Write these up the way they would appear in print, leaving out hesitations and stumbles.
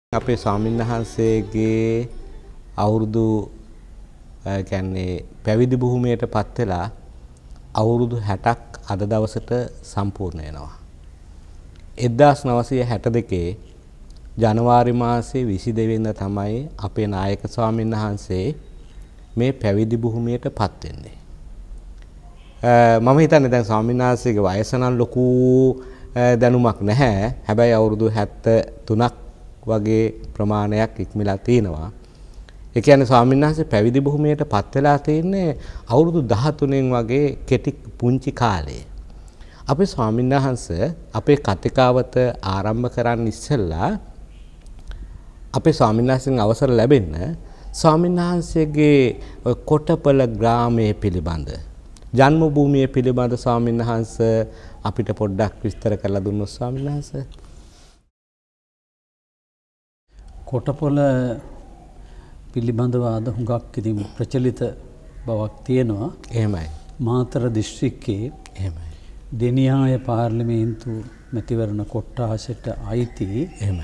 අපේ ස්වාමින්වහන්සේගේ අවුරුදු කියන්නේ පැවිදි භූමියට පත් වෙලා අවුරුදු 60ක් අද දවසට සම්පූර්ණ වෙනවා. 1962 ජනවාරි මාසයේ 22 වෙනිදා තමයි අපේ නායක ස්වාමින්වහන්සේ මේ පැවිදි භූමියට පත් වෙන්නේ. මම හිතන්නේ දැන් ස්වාමින්වහන්සේගේ වයස නම් ලොකු දැනුමක් නැහැ. හැබැයි අවුරුදු 73ක් වගේ ප්‍රමාණයක් ඉක්මලා තිනවා. ඒ කියන්නේ ස්වාමින්වහන්සේ පැවිදි භූමියට පත් වෙලා තින්නේ අවුරුදු 13න් වගේ කෙටි පුංචි කාලේ. අපේ ස්වාමින්වහන්සේ අපේ කතිකාවත ආරම්භ කරන්න ඉස්සෙල්ලා අපේ ස්වාමින්වහන්සේගෙන් අවසර ලැබෙන්න ස්වාමින්වහන්සේගේ කොටපල ග්‍රාමයේ පිළිබඳ ජන්ම භූමිය පිළිබඳ ස්වාමින්වහන්සේ අපිට පොඩ්ඩක් විස්තර කරලා දුන්නොත් ස්වාමින්වහන්සේ. කොටපොළ පිළිබඳව අද හුඟක් ඉතින් ප්‍රචලිත බවක් තියෙනවා. එහෙමයි. මාතර දිස්ත්‍රික්කයේ එහෙමයි. දෙනියාය පාර්ලිමේන්තු මැතිවරණ කොට්ටාසයට අයිති එහෙමයි.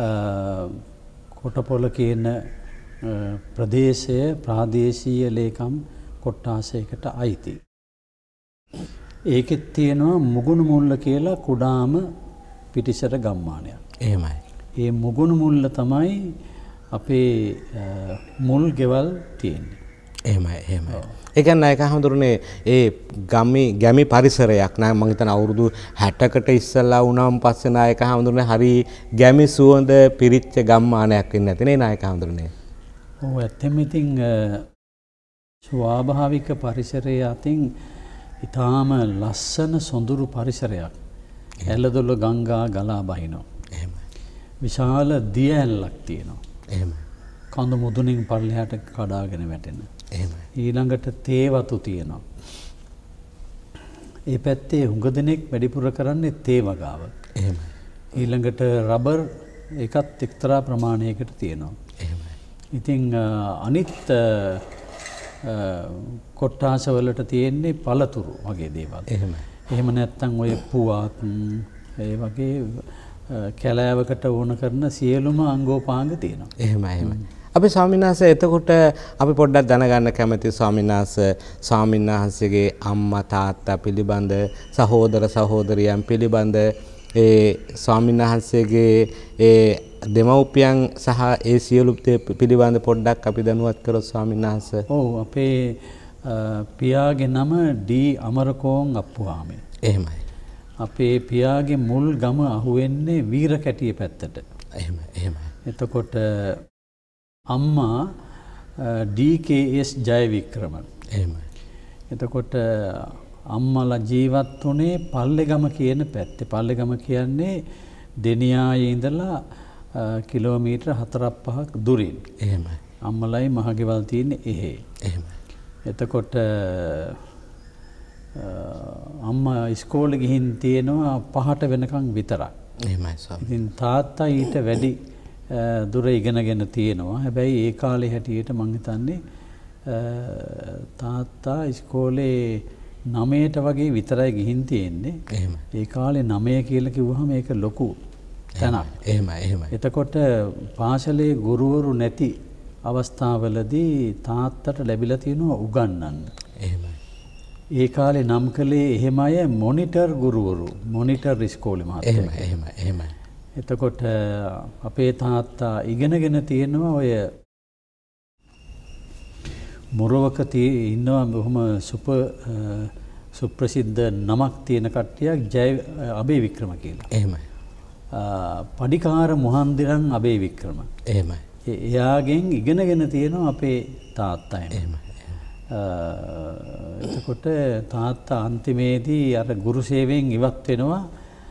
කොටපොළ කියන ප්‍රදේශය ප්‍රාදේශීය ලේකම් කොට්ටාසයකට අයිති. ඒකෙත් තියෙනවා මුගුණු මුල්ල කියලා කුඩාම පිටිසර ගම්මානයක්. එහෙමයි. ඒ මුගුණු මුල්ල තමයි අපේ මුල් ගෙවල් තියෙන්නේ. එහෙමයි එහෙමයි. ඒ කියන්නේ ඒක හඳුරන්නේ ඒ ගැමි පරිසරයක් නෑ මම හිතන අවුරුදු 60කට ඉස්සෙල්ලා වුණාම පස්සේ නායක හඳුරන්නේ හරි ගැමි සුවඳ පිරිච්ච ගම්මානයක් වෙන්නේ නැති නේ නායක හඳුරන්නේ. ඔව් ඇත්තම ඉතින් ස්වාභාවික පරිසරයේ අතින් ඊටාම ලස්සන සොඳුරු පරිසරයක්. ඇලදොල ගංගා ගලා බහිනවා. එහෙමයි. විශාල දිය ඇල්ලක් තියෙනවා. එහෙමයි. කඳු මුදුනින් පල්ලෙහාට කඩාගෙන වැටෙන. එහෙමයි. ඊළඟට තේ වතු තියෙනවා. ඒ පැත්තේ හුඟ දෙනෙක් වැඩිපුර කරන්නේ තේ වගාව. එහෙමයි. ඊළඟට රබර් ඒකත් එක්තරා ප්‍රමාණයකට තියෙනවා. එහෙමයි. ඉතින් අනිත් කොට්ටාසවලට තියෙන්නේ පළතුරු වගේ දේවල්. එහෙමයි. එහෙම නැත්නම් ඔය පුවක් ඒ වගේ කැලෑවකට ඕන කරන සියලුම අංගෝපාංග තියෙනවා. එහෙමයි එහෙමයි. අපි ස්වාමින්වහන්සේ එතකොට අපි පොඩ්ඩක් දැනගන්න කැමති ස්වාමින්වහන්සේගේ අම්මා තාත්තා පිළිබඳ සහෝදර සහෝදරියන් පිළිබඳ ඒ ස්වාමින්වහන්සේගේ ඒ දෙමව්පියන් සහ ඒ සියලු පිළිබඳ පොඩ්ඩක් අපි දැනුවත් කරොත් ස්වාමින්වහන්සේ. ඔව් අපේ පියාගේ නම ඩී අමරකෝන් අප්පුහාමි. එහෙමයි. අපේ පියාගේ මුල් ගම අහුවෙන්නේ වීරකැටිය පැත්තට. එහෙමයි එහෙමයි. එතකොට අම්මා ඩී.කේ.එස්. ජයවික්‍රම. එහෙමයි. එතකොට අම්මලා ජීවත් වුණේ පල්ලෙගම කියන පැත්තේ. පල්ලෙගම කියන්නේ දෙනියායේ ඉඳලා කිලෝමීටර් 4-5ක් දුරින්. එහෙමයි. අම්මලයි මහගෙවල් තියෙන්නේ එහෙ. එහෙමයි. එතකොට අම්මා ඉස්කෝලේ ගිහින් තියෙනවා 5ට වෙනකන් විතරක්. එහෙමයි ස්වාමී. ඉතින් තාත්තා ඊට වැඩි දුර ඉගෙනගෙන තියෙනවා. හැබැයි ඒ කාලේ හැටියට මං හිතන්නේ තාත්තා ඉස්කෝලේ 9ට වගේ විතරයි ගිහින් තියෙන්නේ. එහෙමයි. ඒ කාලේ 9 කියලා කිව්වහම ඒක ලොකු තැනක්. එහෙමයි එහෙමයි. එතකොට පාසලේ ගුරුවරු නැති අවස්ථාවලදී තාත්තට ලැබිලා තියෙනවා උගන්වන්න. එහෙමයි. ඒ කාලේ නම් කළේ එහෙම අය මොනිටර් ගුරුවරු මොනිටර් ඉස්කෝලේ මහත්තයා. එහෙමයි එහෙමයි එහෙමයි. එතකොට අපේ තාත්තා ඉගෙනගෙන තියෙනවා ඔය මොරවක ඉන්නවා බොහොම සුප්‍රසිද්ධ නමක් තියෙන කට්ටියක් ජය අබේ වික්‍රම කියලා. එහෙමයි. පඩිකාර මුහන්දිරන් අබේ වික්‍රම. එහෙමයි. එයාගෙන් ඉගෙනගෙන තියෙනවා අපේ තාත්තා. එහෙමයි. එතකොට තාත්තා අන්තිමේදී අර ගුරු සේවයෙන් ඉවත් වෙනවා.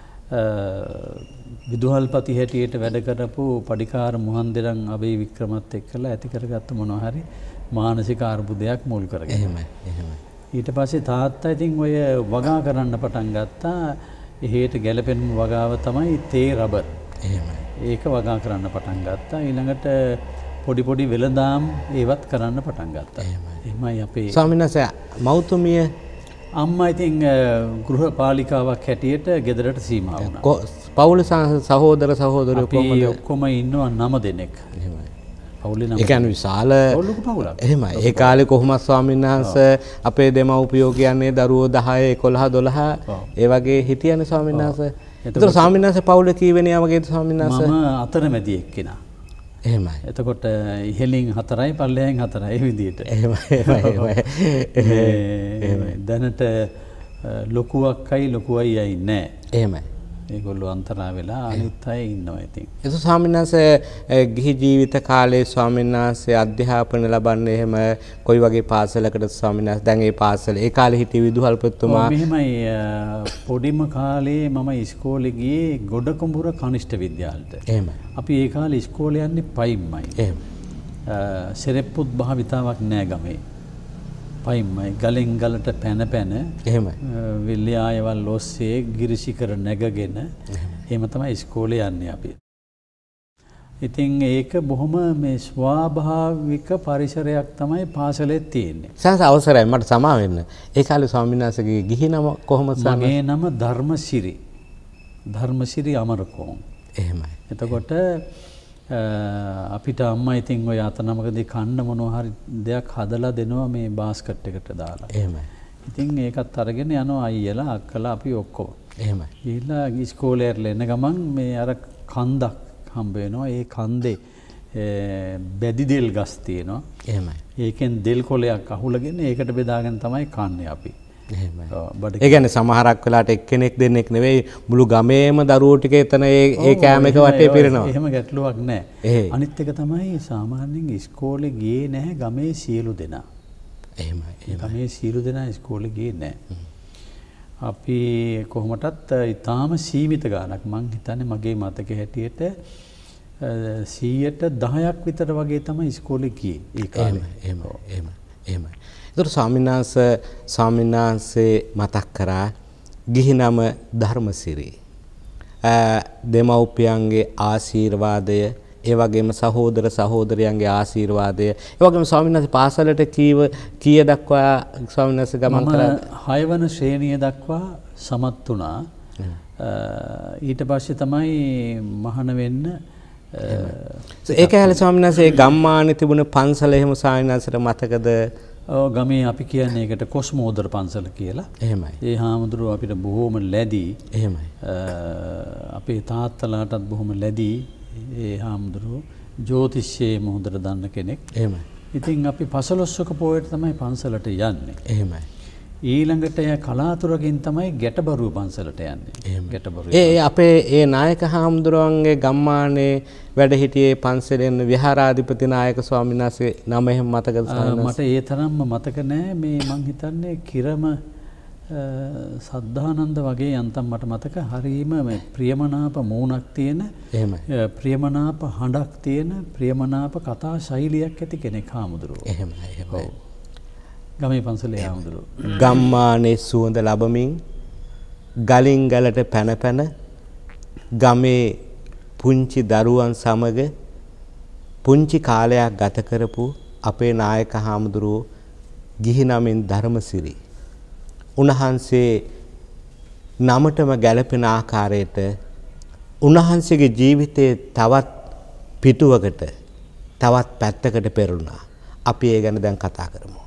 විදුහල්පති හැටියට වැඩ කරපු පඩිකාර මුහන්දිරන් අබේ වික්‍රමත් එක්කලා ඇති කරගත්ත මොනවා හරි මානසික අර්බුදයක් මුල් කරගෙන. එහෙමයි. එහෙමයි. ඊට පස්සේ තාත්තා ඉතින් ඔය වගා කරන්න පටන් ගත්තා. එහෙට ගැලපෙන වගාව තමයි තේ රබර්. එහෙමයි. ඒක වගා කරන්න පටන් ගත්තා. ඊළඟට පොඩි වෙළඳාම් ඒවත් කරන්න පටන් ගත්තා. එහෙමයි අපේ ස්වාමින්වහන්සේ මෞතුමිය අම්මා ඉතින් ගෘහපාලිකාවක් හැටියට ගෙදරට සීමා වුණා. පවුල සහෝදර සහෝදරයෝ කොහොමද? ඔක්කොම ඉන්නවා 9 දෙනෙක්. එහෙමයි. පවුලේ 9. ඒ කියන්නේ විශාල පවුලක පවුලක්. එහෙමයි. ඒ කාලේ කොහොමද ස්වාමීන් වහන්සේ අපේ දෙමව්පියෝ කියන්නේ දරුවෝ 10 11 12 ඒ වගේ හිටියනේ ස්වාමීන් වහන්සේ. ඒතර ස්වාමීන් වහන්සේ පවුල කීවෙනියා වගේද ස්වාමීන් වහන්සේ? මම අතරමැදි එක්කෙනා. එහෙමයි. එතකොට ඉහලින් 4යි පල්ලෙහෙන් 4යි ඒ විදිහට. එහෙමයි. දැනට ලොකු අක්කයි ලොකු අයියයි නැහැ. එහෙමයි. ඒගොල්ලෝ අන්තරා වෙලා අනිත් අය ඉන්නවා ඉතින්. ඒක ස්වාමීන් වහන්සේ ගිහි ජීවිත කාලේ ස්වාමීන් වහන්සේ අධ්‍යාපන ලබන්නේ එහෙම කොයි වගේ පාසලකටද ස්වාමීන් වහන්සේ? දැන් ඒ පාසල ඒ කාලේ හිටිය විදුහල්පතිතුමා මෙහෙමයි පොඩිම කාලේ මම ඉස්කෝලේ ගියේ ගොඩකුඹුර කනිෂ්ඨ විද්‍යාලයට. එහෙමයි. අපි ඒ කාලේ ඉස්කෝලේ යන්නේ පයින්මයි. එහෙමයි. සෙරෙප්පුත් භාවිතාවක් නෑ ගමේ. පයින්මයි ගලෙන් ගලට පැන පැන එහෙමයි. විල්‍යායවල් ඔස්සේ ගිරිසිකර නැගගෙන එහෙම තමයි ඉස්කෝලේ යන්නේ අපි. ඉතින් ඒක බොහොම මේ ස්වාභාවික පරිසරයක් තමයි පාසලේ තියෙන්නේ. සාස අවසරයි මට සමා වෙන්න. ඒ කාලේ ස්වාමීන් වහන්සේගේ ගිහි නම කොහොමද? මගේ නම ධර්මසිරි. ධර්මසිරි අමරකෝන්. එහෙමයි. එතකොට අපිට අම්මා ඉතින් ඔය අතනමකදී කන්න මොනවා හරි දෙයක් හදලා දෙනවා මේ බාස්කට් එකට දාලා. එහෙමයි. ඉතින් ඒකත් අරගෙන යනවා අයියලා අක්කලා අපි ඔක්කොම. එහෙමයි. ගිහිල්ලා ඉස්කෝලේ එන්න ගමන් මේ අර කන්දක් හම්බ වෙනවා. ඒ කන්දේ බැදි දෙල් ගස් තියෙනවා. එහෙමයි. ඒකෙන් දෙල් කොලයක් අහුලගෙන ඒකට බෙදාගෙන තමයි කන්නේ අපි. එහෙමයි. ඒ කියන්නේ සමහරක් වෙලාවට එක්කෙනෙක් දෙන්නෙක් නෙවෙයි මුළු ගමේම දරුවෝ ටික එතන ඒ කෑම එක වටේ පිරෙනවා. එහෙම ගැටලුවක් නැහැ. අනිත් එක තමයි සාමාන්‍යයෙන් ඉස්කෝලේ ගියේ නැහැ ගමේ සියලු දෙනා. එහෙමයි. ගමේ සියලු දෙනා ඉස්කෝලේ ගියේ නැහැ. අපි කොහොමටත් ඊටාම සීමිත ගාණක් මං හිතන්නේ මගේ මතකයේ හැටියට 100ට 10ක් විතර වගේ තමයි ඉස්කෝලේ ගියේ ඒ කාලේ. එහෙමයි. ඒතර ස්වාමීන් වහන්සේ මතක් කරා ගිහි නම ධර්මසිරි. දෙමව්පියන්ගේ ආශිර්වාදය, ඒ වගේම සහෝදර සහෝදරයන්ගේ ආශිර්වාදය, ඒ වගේම ස්වාමීන් වහන්සේ පාසලට කීය දක්වා ස්වාමීන් වහන්සේ ගමන් කරා? 6 වන ශ්‍රේණිය දක්වා සමත් වුණා. ඊට පස්සේ තමයි මහාන වෙන්න ඒක හැල ස්වාමීන් වහන්සේ ගම්මානේ තිබුණ පන්සල එහෙම ස්වාමීන් වහන්සේට මතකද? ගමේ අපි කියන්නේ ඒකට කොස්මෝදර පන්සල කියලා. එහෙමයි. ඒ හාමුදුරුවෝ අපිට බොහොම ලැබී. එහෙමයි. අපේ තාත්තලාටත් බොහොම ලැබී. ඒ හාමුදුරුවෝ ජ්‍යොතිෂයේ මොහොතට දන්න කෙනෙක්. එහෙමයි. ඉතින් අපි 15ක පොයට තමයි පන්සලට යන්නේ. එහෙමයි. ඊළඟට කලාතුරකින් තමයි ගැටබරුව පන්සලට යන්නේ. ගැටබරුව. අපේ ඒ නායක හාමුදුරුවන්ගේ ගම්මානේ වැඩ හිටියේ පන්සලෙන් විහාරාධිපති නායක ස්වාමීන් වහන්සේ නම එහෙම මතකද? මට ඒ තරම්ම මතක නෑ. මේ මං හිතන්නේ කිරම සද්ධානන්ද වගේ යන්තම් මට මතක. හරීම මේ ප්‍රියමනාප මූණක් තියෙන, ප්‍රියමනාප හඬක් තියෙන, ප්‍රියමනාප කතා ශෛලියක් ඇති කෙනෙක් හාමුදුරුවෝ. එහෙමයි. ගමේ පන්සලේ හාමුදුරුවෝ. ගම්මානේ සුවඳ ලබමින් ගලින් ගලට පැන පැන ගමේ පුංචි දරුවන් සමග පුංචි කාලයක් ගත කරපු අපේ නායක හාමුදුරුවෝ ගිහි නමින් ධර්මසිරි. උන්වහන්සේ නමටම ගැලපෙන ආකාරයට උන්වහන්සේගේ ජීවිතයේ තවත් පිටුවකට තවත් පැත්තකට පෙරුණා. අපි ඒ ගැන දැන් කතා කරමු.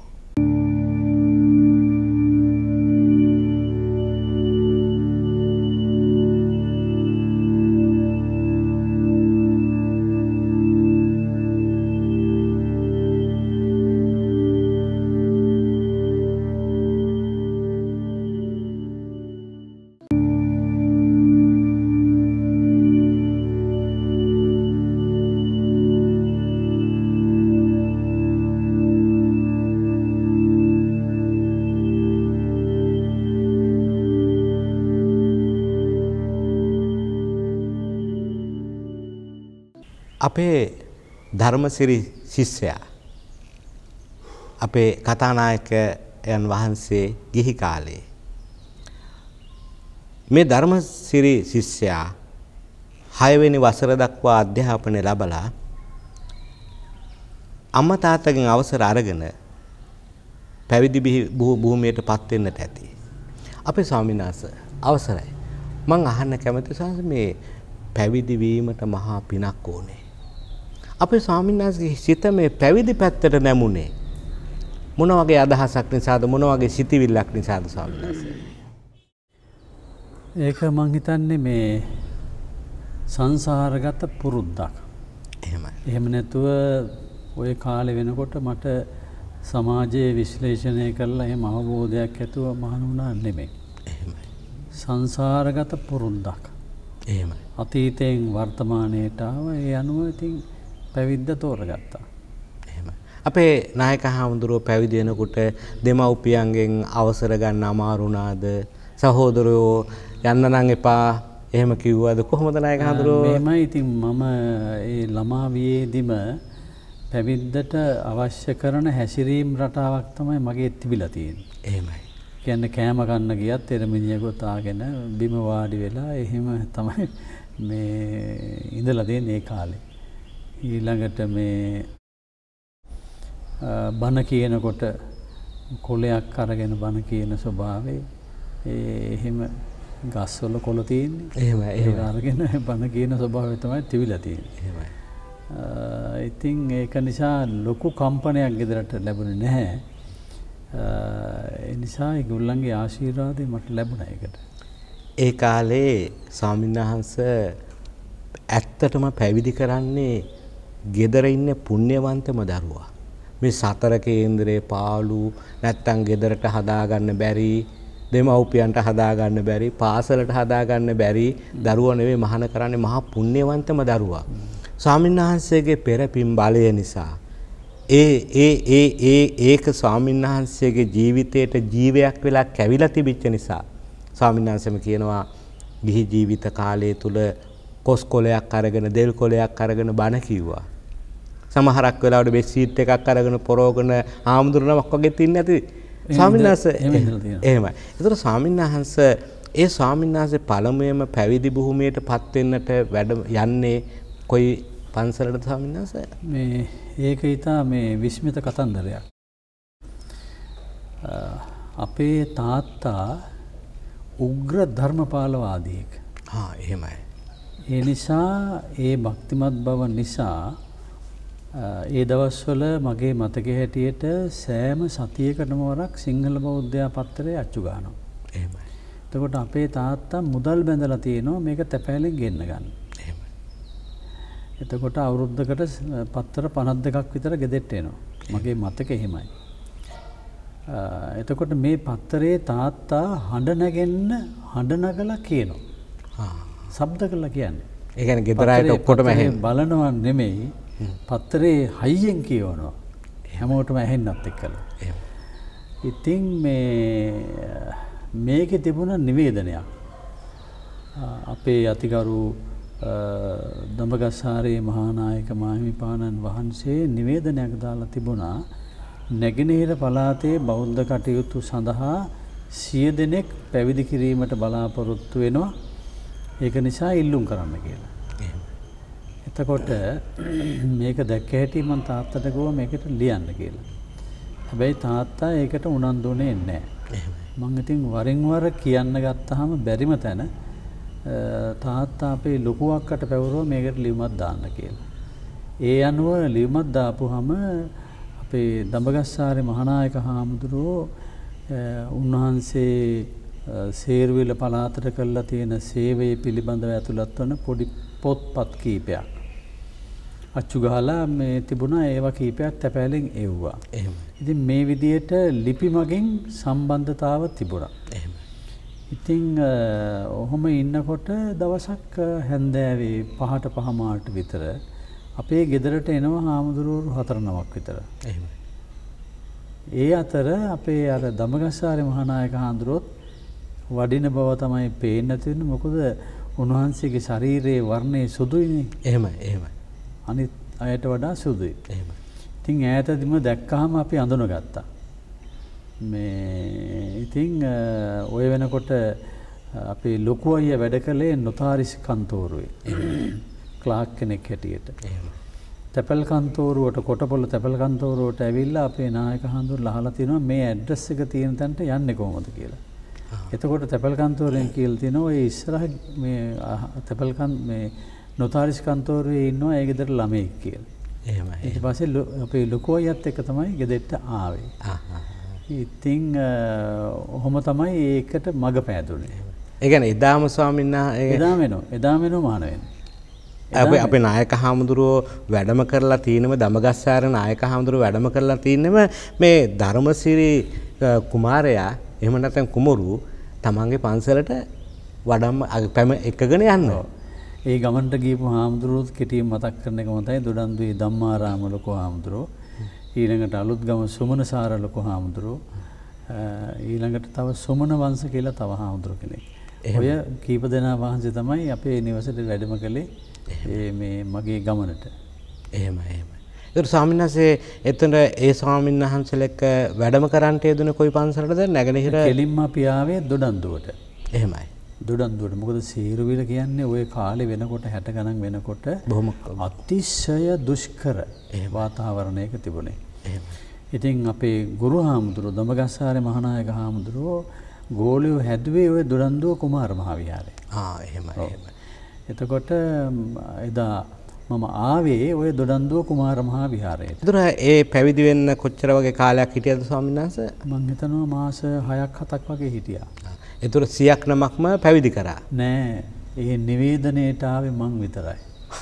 අපේ ධර්මසිරි ශිෂ්‍යයා අපේ කතානායකයන් වහන්සේ ගිහි කාලේ මේ ධර්මසිරි ශිෂ්‍යයා 6 වෙනි වසර දක්වා අධ්‍යාපනය ලැබලා අම්මා තාත්තගෙන් අවසර අරගෙන පැවිදි භූමියට පත් වෙන්නට ඇති. අපේ ස්වාමීන් වහන්සේ අවසරයි. මං අහන්න කැමති සාංශ මේ පැවිදි වීමට මහා පිනක් ඕනේ. අපේ ස්වාමීන් වහන්සේගේ සිත මේ පැවිදි පැත්තට නැමුනේ. මොන වගේ අදහසක් නිසාද මොන වගේ සිතිවිල්ලක් නිසාද ස්වාමීන් වහන්සේ? ඒක මං හිතන්නේ මේ සංසාරගත පුරුද්දක්. එහෙමයි. එහෙම නැතුව ওই කාලේ වෙනකොට මට සමාජයේ විශ්ලේෂණය කරලා එහෙම අවබෝධයක් ඇතුව මහාන වුණා නෙමෙයි. එහෙමයි. සංසාරගත පුරුද්දක්. එහෙමයි. අතීතයෙන් වර්තමානයට ආව ඒ අනුව ඉතින් පැවිද්ද තෝරගත්තා. එහෙමයි. අපේ නායක හාමුදුරුවෝ පැවිදි වෙනකොට දෙමව්පියන්ගෙන් අවසර ගන්න අමාරු වුණාද? සහෝදරයෝ යන්න නම් එපා එහෙම කිව්වද? කොහොමද නායක හාමුදුරුවෝ? මෙහෙමයි ඉතින් මම ඒ ළමා වියේදීම පැවිද්දට අවශ්‍ය කරන හැසිරීම් රටාවක් තමයි මගේ තිබිලා තියෙන්නේ. එහෙමයි. කියන්නේ කෑම කන්න ගියත් එරමිනිය ගොතාගෙන බිම වාඩි වෙලා එහෙම තමයි මේ ඉඳලා තියෙන්නේ ඒ කාලේ. ඊළඟට මේ බණ කියනකොට කොලයක් අරගෙන බණ කියන ස්වභාවය එහෙම ගස්වල කොළ තියෙන්නේ. එහෙමයි. ඒක අරගෙන බණ කියන ස්වභාවය තමයි තිබිලා තියෙන්නේ. එහෙමයි. ඉතින් ඒක නිසා ලොකු කම්පනයක් ගෙදරට ලැබුණේ නැහැ. ඒ නිසා ඒගොල්ලන්ගේ ආශිර්වාදය මට ලැබුණා ඒකට. ඒ කාලේ ස්වාමීන් වහන්සේ ඇත්තටම පැවිදි කරන්නේ ගෙදර ඉන්න පුණ්‍යවන්තම දරුවා. මේ සතර කේන්දරේ පාළු නැත්තම් ගෙදරට හදාගන්න බැරි දෙමව්පියන්ට හදාගන්න බැරි පාසලට හදාගන්න බැරි දරුවා නෙවෙයි මහාන කරන්නේ මහා පුණ්‍යවන්තම දරුවා. ස්වාමීන් වහන්සේගේ පෙරපින් බලය නිසා ඒක ස්වාමීන් වහන්සේගේ ජීවිතයට ජීවයක් වෙලා කැවිලා තිබිච්ච නිසා ස්වාමීන් වහන්සේම කියනවා ගිහි ජීවිත කාලය තුල කොස් කොලයක් අරගෙන දෙල් කොලයක් අරගෙන බණ කිව්වා. සමහරක් වෙලාවට බෙඩ්ෂීට් එකක් අරගෙන පොරවගෙන ආමුදුරනමක් වගේ තින්නේ නැති ස්වාමීන් වහන්සේ එහෙමයි. ඒතර ස්වාමීන් වහන්සේ ඒ ස්වාමීන් වහන්සේ පළමුවෙන්ම පැවිදි භූමියටපත් වෙන්නට වැඩ යන්නේ කොයි පන්සලට ස්වාමීන් වහන්සේ? මේ ඒක ඊටා මේ විස්මිත කතන්දරයක්. අපේ තාත්තා උග්‍ර ධර්මපාලවාදියෙක්. එහෙමයි. ඒ නිසා ඒ භක්තිමත් බව නිසා ඒ දවස්වල මගේ මතකයේ හැටියට සෑම සතියකටම වරක් සිංහල බෞද්ධ පත්තරේ අච්චු ගන්නවා. එහෙමයි. එතකොට අපේ තාත්තා මුදල් බැඳලා තියෙනවා මේක තැපෑලෙන් ගෙන්න ගන්න. එහෙමයි. එතකොට අවුරුද්දකට පත්තර 52ක් විතර ගෙදෙට්ට එනවා. මගේ මතකෙ එහෙමයි. එතකොට මේ පත්තරේ තාත්තා හඬ නැගෙන්න හඬ නගලා කියනවා. ශබ්ද කළා කියන්නේ. ඒ කියන්නේ ගෙදර අයට ඔක්කොටම ඇහෙන්න බලනවා නෙමෙයි පත්තරේ හයියෙන් කියවනවා. හැමෝටම ඇහෙන්නත් එක්කලා. ඉතින් මේකේ තිබුණ නිවේදනයක්. අපේ අතිගරු දඹගස්සාරේ මහානායක මාහිමිපාණන් වහන්සේ නිවේදනයක් දාලා තිබුණා නැගෙනහිර පළාතේ බෞද්ධ කටයුතු සඳහා 100 දෙනෙක් පැවිදි කිරීමට බලාපොරොත්තු වෙනවා. ඒක නිසා ඉල්ලුම් කරන්න කියලා. එතකොට මේක දැක්ක හැටි මම තාත්තට කිව්වා මේකට ලියන්න කියලා. හැබැයි තාත්තා ඒකට උනන්දුනේ නැහැ. මම ඉතින් වරින් වර කියන්න ගත්තාම බැරිම තැන තාත්තා අපේ ලොකු අක්කට පැවරුවා මේකට ලියුමක් දාන්න කියලා. ඒ අනුව ලියුමක් දාපුවාම අපේ දඹගස්සාරේ මහානායක හාමුදුරුවෝ උන්වහන්සේ සේරුවිල පළාතට කරලා තියෙන සේවය පිළිබඳව ඇතුළත් වන පොඩි පොත්පත් කීපයක් අච්චු ගහලා මේ තිබුණා ඒවා කීපයක් තැපෑලෙන් එව්වා. ඉතින් මේ විදියට ලිපි මගින් සම්බන්ධතාව තිබුණා. ඉතින් ඔහොම ඉන්නකොට දවසක් හැන්දෑවේ 5ට 5 විතර අපේ ගෙදරට එනවා හාමුදුරුවෝ 4-9ක් විතර. ඒ අතර අපේ අර දඹගස්සාරේ මහානායක හාමුදුරුවෝත් වඩින බව තමයි පේන්න තියෙන්නේ. මොකද උන්වහන්සේගේ ශරීරයේ වර්ණය සුදුයිනේ. එහෙමයි. අනිත් අයට වඩා සුදුයි. එහෙමයි. ඉතින් ඈතදීම දැක්කහම අපි අඳුනගත්තා. ඉතින් ඔය වෙනකොට අපේ ලොකු අයියා වැඩ කළේ නොතාරිස් කන්තෝරුවේ. ක්ලාක් කෙනෙක් හැටියට. තැපැල් කන්තෝරුවට කොටපොළ තැපැල් කන්තෝරුවට ඇවිල්ලා අපේ නායක හඳුන්ලා අහලා තිනවා මේ ඇඩ්‍රස් එක තියෙන තැනට යන්නේ කොහොමද කියලා. එතකොට තැපැල් කන්තෝරයෙන් කියලා තියෙනවා ඔය ඉස්සරහ මේ තැපැල් මේ නොතාරිස් කන්තෝරයේ ඉන්නවා ඒ ගෙදර ළමෙක් කියලා. එහෙමයි. ඊට පස්සේ අපේ ලොකු අයියත් එක්ක තමයි ගෙදරට ආවේ. ඉතින් ඔහොම තමයි ඒකට මග පෑදුනේ. ඒ කියන්නේ එදාම ස්වාමීන් වහන්සේ එදාම එනවා මහාන වෙන්නේ. අපේ නායක හාමුදුරුවෝ වැඩම කරලා තිනම දමගස්සාර නායක හාමුදුරුවෝ වැඩම කරලා තිනම මේ ධර්මසිරි කුමාරයා එහෙම නැත්නම් කුමරු තමන්ගේ පන්සලට වඩම් පැම එකගෙන යනවා. ඒ ගමන්ට ගියපු හාමුදුරුවෝත් කෙටියෙන් මතක් කරන එක මතයි දොඩන්දුවේ ධම්මාරාම ලොකු හාමුදුරුවෝ ඊළඟට අලුත්ගම සුමනසාර ලොකු හාමුදුරුවෝ ඊළඟට තව සුමන වංශ කියලා තව හාමුදුරුවෝ කෙනෙක්. ඔය කීප දෙනා වහන්සේ තමයි අපේ නිවසේට වැඩම කළේ මේ මගේ ගමනට. එහෙමයි. ඒතර ස්වාමීන් වහන්සේ එතන ඒ ස්වාමීන් වහන්සේලා එක්ක වැඩම කරන්නට යෙදුනේ කොයි පන්සලටද? නැගෙනහිර කෙලින්ම අපි ආවේ දොඩන්දුවට. එහෙමයි. දොඩන්දුවට. මොකද සීරුවිල කියන්නේ ওই කාලේ වෙනකොට 60 ගණන් වෙනකොට බොහොම අතිශය දුෂ්කර වාතාවරණයක තිබුණේ. එහෙමයි. ඉතින් අපේ ගුරු හාමුදුරුවෝ දඹගස්සාරේ මහානායක හාමුදුරුවෝ ගෝලියෝ හැදුවේ ওই දොඩන්දුව කුමාර මහ විහාරේ. එහෙමයි. එතකොට එදා මම ආවේ ওই දොඩන්දුව කුමාර මහා විහාරයට. ඒතර ඒ පැවිදි වෙන්න කොච්චර වගේ කාලයක් හිටියද ස්වාමීන් වහන්සේ? මම හිතනවා මාස 6ක් 7ක් වගේ හිටියා. ඒතර 100ක් නමක්ම පැවිදි කරා. නෑ. ඒ නිවේදනයේට ආවේ මං විතරයි.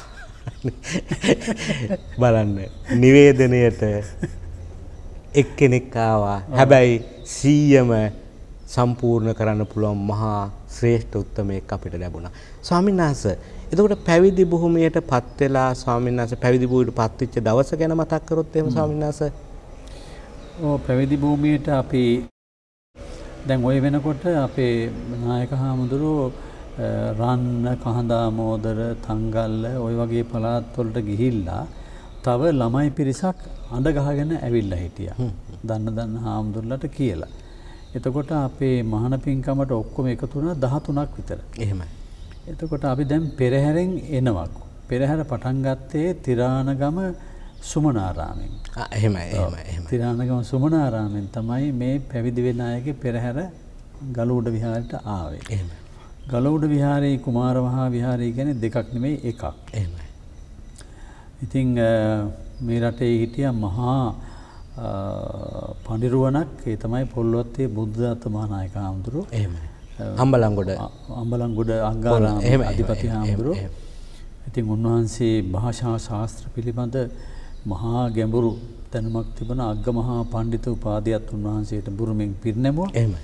බලන්න. නිවේදනයට එක්කෙනෙක් ආවා. හැබැයි 100ම සම්පූර්ණ කරන්න පුළුවන් මහා ශ්‍රේෂ්ඨ උත්තමයෙක් අපිට ලැබුණා. ස්වාමීන් වහන්සේ එතකොට පැවිදි භූමියට පත් වෙලා ස්වාමීන් වහන්සේ පැවිදි භූමියට පත් වෙච්ච දවස ගැන මතක් කරොත් එහෙම ස්වාමීන් වහන්සේ. පැවිදි භූමියට අපි දැන් ওই වෙනකොට අපේ නායක හාමුදුරුවෝ රන්න කහදාමෝදර තංගල්ල ওই වගේ පළාත් වලට ගිහිල්ලා තව ළමයි පිරිසක් අඬ ගහගෙන ඇවිල්ලා හිටියා. දන්න හාමුදුරුවලට කියලා. එතකොට අපේ මහාන පින්කමට ඔක්කොම එකතු වුණා 13ක් විතර. එහෙමයි. එතකොට අපි දැන් පෙරහැරෙන් එනවා. පෙරහැර පටන් ගත්තේ තිරානගම සුමනාරාමෙන්. එහෙමයි. තිරානගම සුමනාරාමෙන් තමයි මේ පැවිදි වෙන අයගේ පෙරහැර ගලුඩ විහාරයට ආවේ. එහෙමයි. ගලුඩ විහාරේ කුමාර මහා විහාරය කියන්නේ දෙකක් නෙමෙයි එකක්. එහෙමයි. ඉතින් මේ රටේ හිටිය මහා පඬිරුවණක් ඒ තමයි පොල්වත්තේ බුද්ධදත්ත මහානායක හාමුදුරුවෝ. එහෙමයි. අම්බලන්ගොඩ අංගාරාම අධිපති හාමුදුරුවෝ. ඉතින් උන්වහන්සේ භාෂා ශාස්ත්‍ර පිළිබඳ මහා ගැඹුරු දැනුමක් තිබෙන අග්ගමහා පඬිතු උපාධියත් උන්වහන්සේට බුරුමෙන් පිරිනැමුවා. එහෙමයි.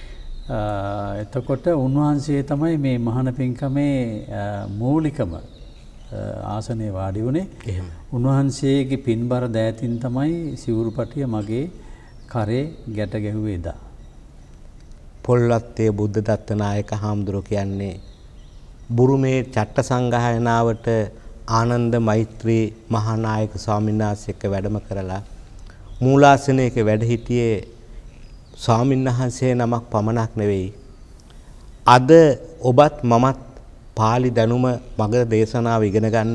එතකොට උන්වහන්සේ තමයි මේ මහාන පින්කමේ මූලිකම ආසනයේ වාඩි වුණේ. එහෙමයි. උන්වහන්සේගේ පින්බර දෑතින් තමයි සිවුරුපටිය මගේ කරේ ගැට ගැහුවේ එදා. පොල්වත්තේ බුද්ධදත්ත නායක හාමුදුරුවෝ කියන්නේ බුරුමේ චට්ට සංගායනාවට ආනන්ද මෛත්‍රී මහානායක ස්වාමීන් වහන්සේ එක්ක වැඩම කරලා මූලාසනයක වැඩ සිටියේ ස්වාමීන් වහන්සේ නමක් පමණක් නෙවෙයි. අද ඔබත් මමත් පාලි දැනුම මග දේශනාව ඉගෙන ගන්න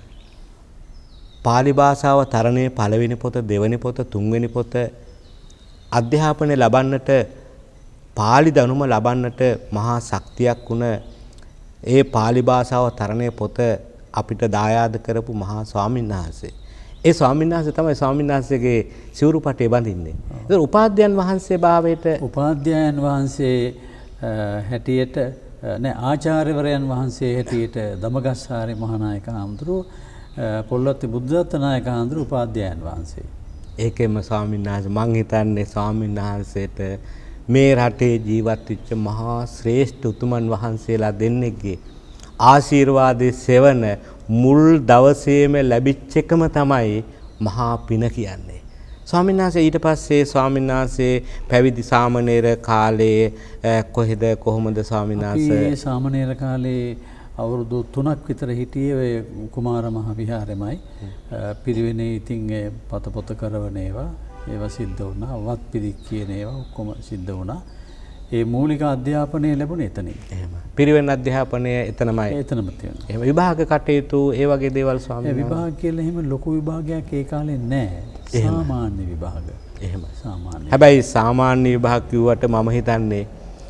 පාලි භාෂාව තරණයේ පළවෙනි පොත දෙවෙනි පොත තුන්වෙනි පොත අධ්‍යාපනය ලබන්නට පාලි දැනුම ලබන්නට මහා ශක්තියක් වුණ ඒ පාලි භාෂාව තරණයේ පොත අපිට දායාද කරපු මහා ස්වාමීන් වහන්සේ. ඒ ස්වාමීන් වහන්සේ තමයි ස්වාමීන් වහන්සේගේ සිවුරුපටේ බඳින්නේ. ඒක උපාධ්‍යයන් වහන්සේ භාවයට උපාධ්‍යයන් වහන්සේ හැටියට නෑ ආචාර්යවරයන් වහන්සේ හැටියට දමගස්සාරේ මහානායක හාමුදුරුවෝ පොල්වත්තේ බුද්ධදත්ත නායක හාමුදුරුවෝ උපාධ්‍යයන් වහන්සේ. ඒකෙම ස්වාමීන් වහන්සේ මං හිතන්නේ ස්වාමීන් වහන්සේට මේ රටේ ජීවත් වෙච්ච මහා ශ්‍රේෂ්ඨ උතුමන් වහන්සේලා දෙන්නෙක්ගේ ආශිර්වාදයේ සෙවන මුල් දවසේම ලැබිච්ච එකම තමයි මහා පින කියන්නේ. ස්වාමීන් වහන්සේ ඊට පස්සේ ස්වාමීන් වහන්සේ පැවිදි සාමණේර කාලයේ කොහෙද කොහොමද ස්වාමීන් වහන්සේ? අපි සාමණේර කාලේ අවුරුදු 3ක් විතර හිටියේ ඔය කුමාර මහ විහාරෙමයි. පිරිවෙනේ ඉතින් පත පොත කරවන ඒවා සිද්ධ වුණා. වත් පිරික් කියන ඒවා ඔක්කොම සිද්ධ වුණා. ඒ මූලික අධ්‍යාපනය ලැබුණේ එතනින්. එහෙම. පිරිවෙන් අධ්‍යාපනය එතනමයි. එතනම තියෙනවා. එහෙම විභාග කටයුතු ඒ වගේ දේවල් ස්වාමීන් වහන්සේ. විභාග කියලා එහෙම ලොකු විභාගයක් ඒ කාලේ නැහැ. සාමාන්‍ය විභාග. එහෙමයි. සාමාන්‍ය. හැබැයි සාමාන්‍ය විභාග කිව්වට මම හිතන්නේ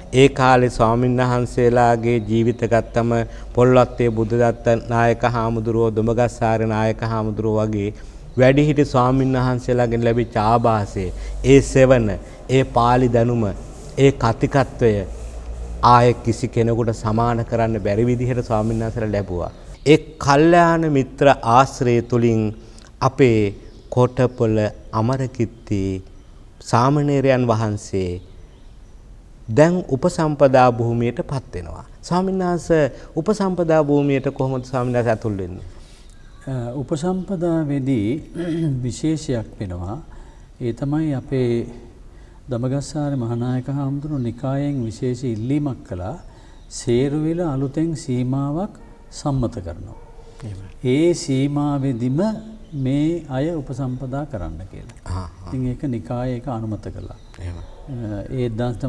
ඒ කාලේ ස්වාමීන් වහන්සේලාගේ ජීවිත ගත්තම පොල්වත්තේ බුද්ධදත්ත නායක හාමුදුරුවෝ දොඹගස්සාරේ නායක හාමුදුරුවෝ වගේ වැඩිහිටි ස්වාමීන් වහන්සේලාගෙන් ලැබිච්ච ආభాසය, ඒ සෙවන, ඒ පාලි දැනුම, ඒ කතිකත්වය ආයේ කිසි කෙනෙකුට සමාන කරන්න බැරි විදිහට ස්වාමීන් වහන්සේලා ලැබුවා. ඒ කල්යාණ මිත්‍ර ආශ්‍රය තුලින් අපේ කොටපොළ අමරකිත්ති සාමණේරයන් වහන්සේ දැන් උපසම්පදා භූමියටපත් වෙනවා. ස්වාමීන් වහන්සේ උපසම්පදා භූමියට කොහොමද ස්වාමීන් වහන්සේ අතුල් වෙන්නේ? උපසම්පදාවේදී විශේෂයක් වෙනවා. ඒ තමයි අපේ දඹගස්සාරේ මහානායක හාමුදුරුවෝ නිකායෙන් විශේෂ ඉල්ලීමක් කළා. සේරුවිල අලුතෙන් සීමාවක් සම්මත කරනවා. ඒ සීමාවෙදිම මේ අය උපසම්පදා කරන්න කියලා. ඉතින් ඒක නිකායේ ඒක අනුමත කළා. ඒ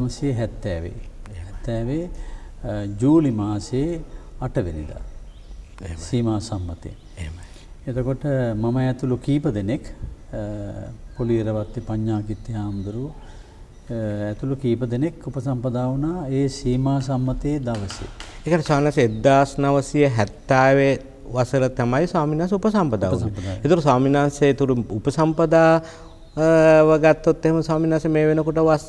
1970 ජූලි මාසයේ 8 වෙනිදා සීමා සම්මතයෙන්. එතකොට මම ඇතුළු කීප දෙනෙක් පොලිරවත්ති පඤ්ඤාකිත්ති හාමුදුරුවෝ ඇතුළු කීප දෙනෙක් උපසම්පදා වුණා ඒ සීමා සම්මතයේ දවසේ. ඒකට සානස 1970 වසර තමයි ස්වාමීන් වහන්සේ උපසම්පදා වුණේ. ඒතර ස්වාමීන් වහන්සේ ඒතර උපසම්පදා වගත්තොත් එහෙම ස්වාමීන් වහන්සේ මේ වෙනකොට වස්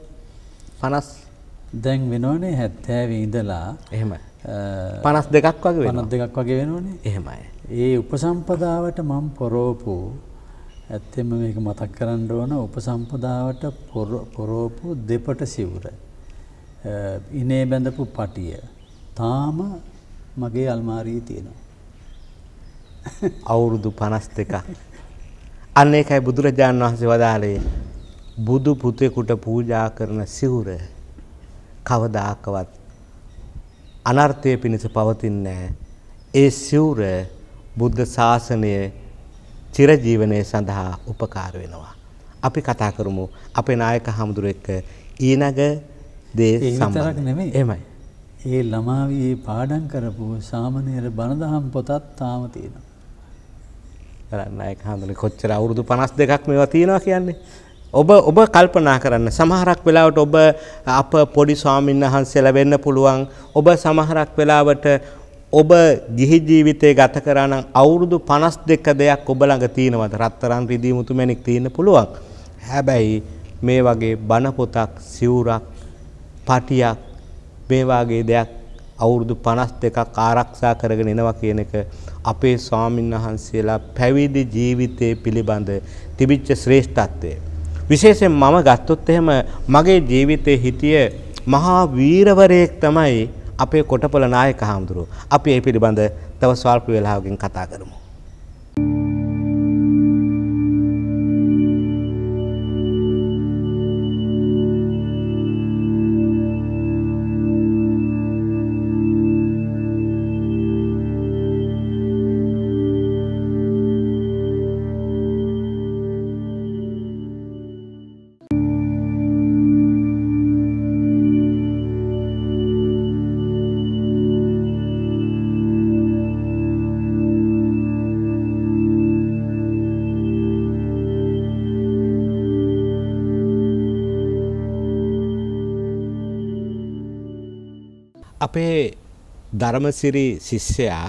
50 දැන් වෙනවනේ 70 ඉඳලා එහෙමයි 52ක් වගේ වෙනවා. 52ක් වගේ වෙනවනේ. එහෙමයි. ඒ උපසම්පදාවට මම පොරෝපු ඇත්තෙම මේක මතක් කරන්න ඕන උපසම්පදාවට පොරෝපු දෙපට සිවුර ඉනේ බැඳපු පටිය තාම මගේ අල්මාරියේ තියෙනවා. අවුරුදු 52ක්. අන්න ඒකයි බුදුරජාණන් වහන්සේ වදාළේ බුදු පුතෙකුට පූජා කරන සිවුර කවදාකවත් අනර්ථය පිණිස පවතින්නේ නැහැ. ඒ සිවුර බුද්ධ ශාසනයේ චිරජීවනයේ සඳහා උපකාර වෙනවා. අපි කතා කරමු අපේ නායක හමුදුර එක්ක ඊනග දේ සම්බන්ධ. එහෙමයි. ඒ ළමාවියේ පාඩම් කරපු සාමණේර බණදහම් පොතත් තාම තියෙනවා. නායක හමුදුරේ කොච්චර අවුරුදු 52ක් මේවා තියෙනවා කියන්නේ. ඔබ කල්පනා කරන්න සමහරක් වෙලාවට ඔබ අප පොඩි ස්වාමීන් වහන්සේලා වෙන්න පුළුවන්. ඔබ සමහරක් වෙලාවට ඔබ ගිහි ජීවිතේ ගත කරා නම් අවුරුදු 52 දෙයක් ඔබ ළඟ තියෙනවද? රත්තරන් රිදී මුතුමැණික් තියෙන්න පුළුවන්. හැබැයි මේ වගේ බණ පොතක්, සිවුරක්, පටියක් මේ වගේ දෙයක් අවුරුදු 52ක් ආරක්ෂා කරගෙන එනවා කියන එක අපේ ස්වාමීන් වහන්සේලා පැවිදි ජීවිතයේ පිළිබඳ තිබිච්ච ශ්‍රේෂ්ඨත්වය. විශේෂයෙන් මම ගත්තොත් එහෙම මගේ ජීවිතේ හිටිය මහා වීරවරයෙක් තමයි අපේ කොටපොළ නායක හාමුදුරුවෝ. අපි ඒ පිළිබඳ තව ස්වල්ප වේලාවකින් කතා කරමු. අපේ ධර්මසිරි ශිෂ්‍යයා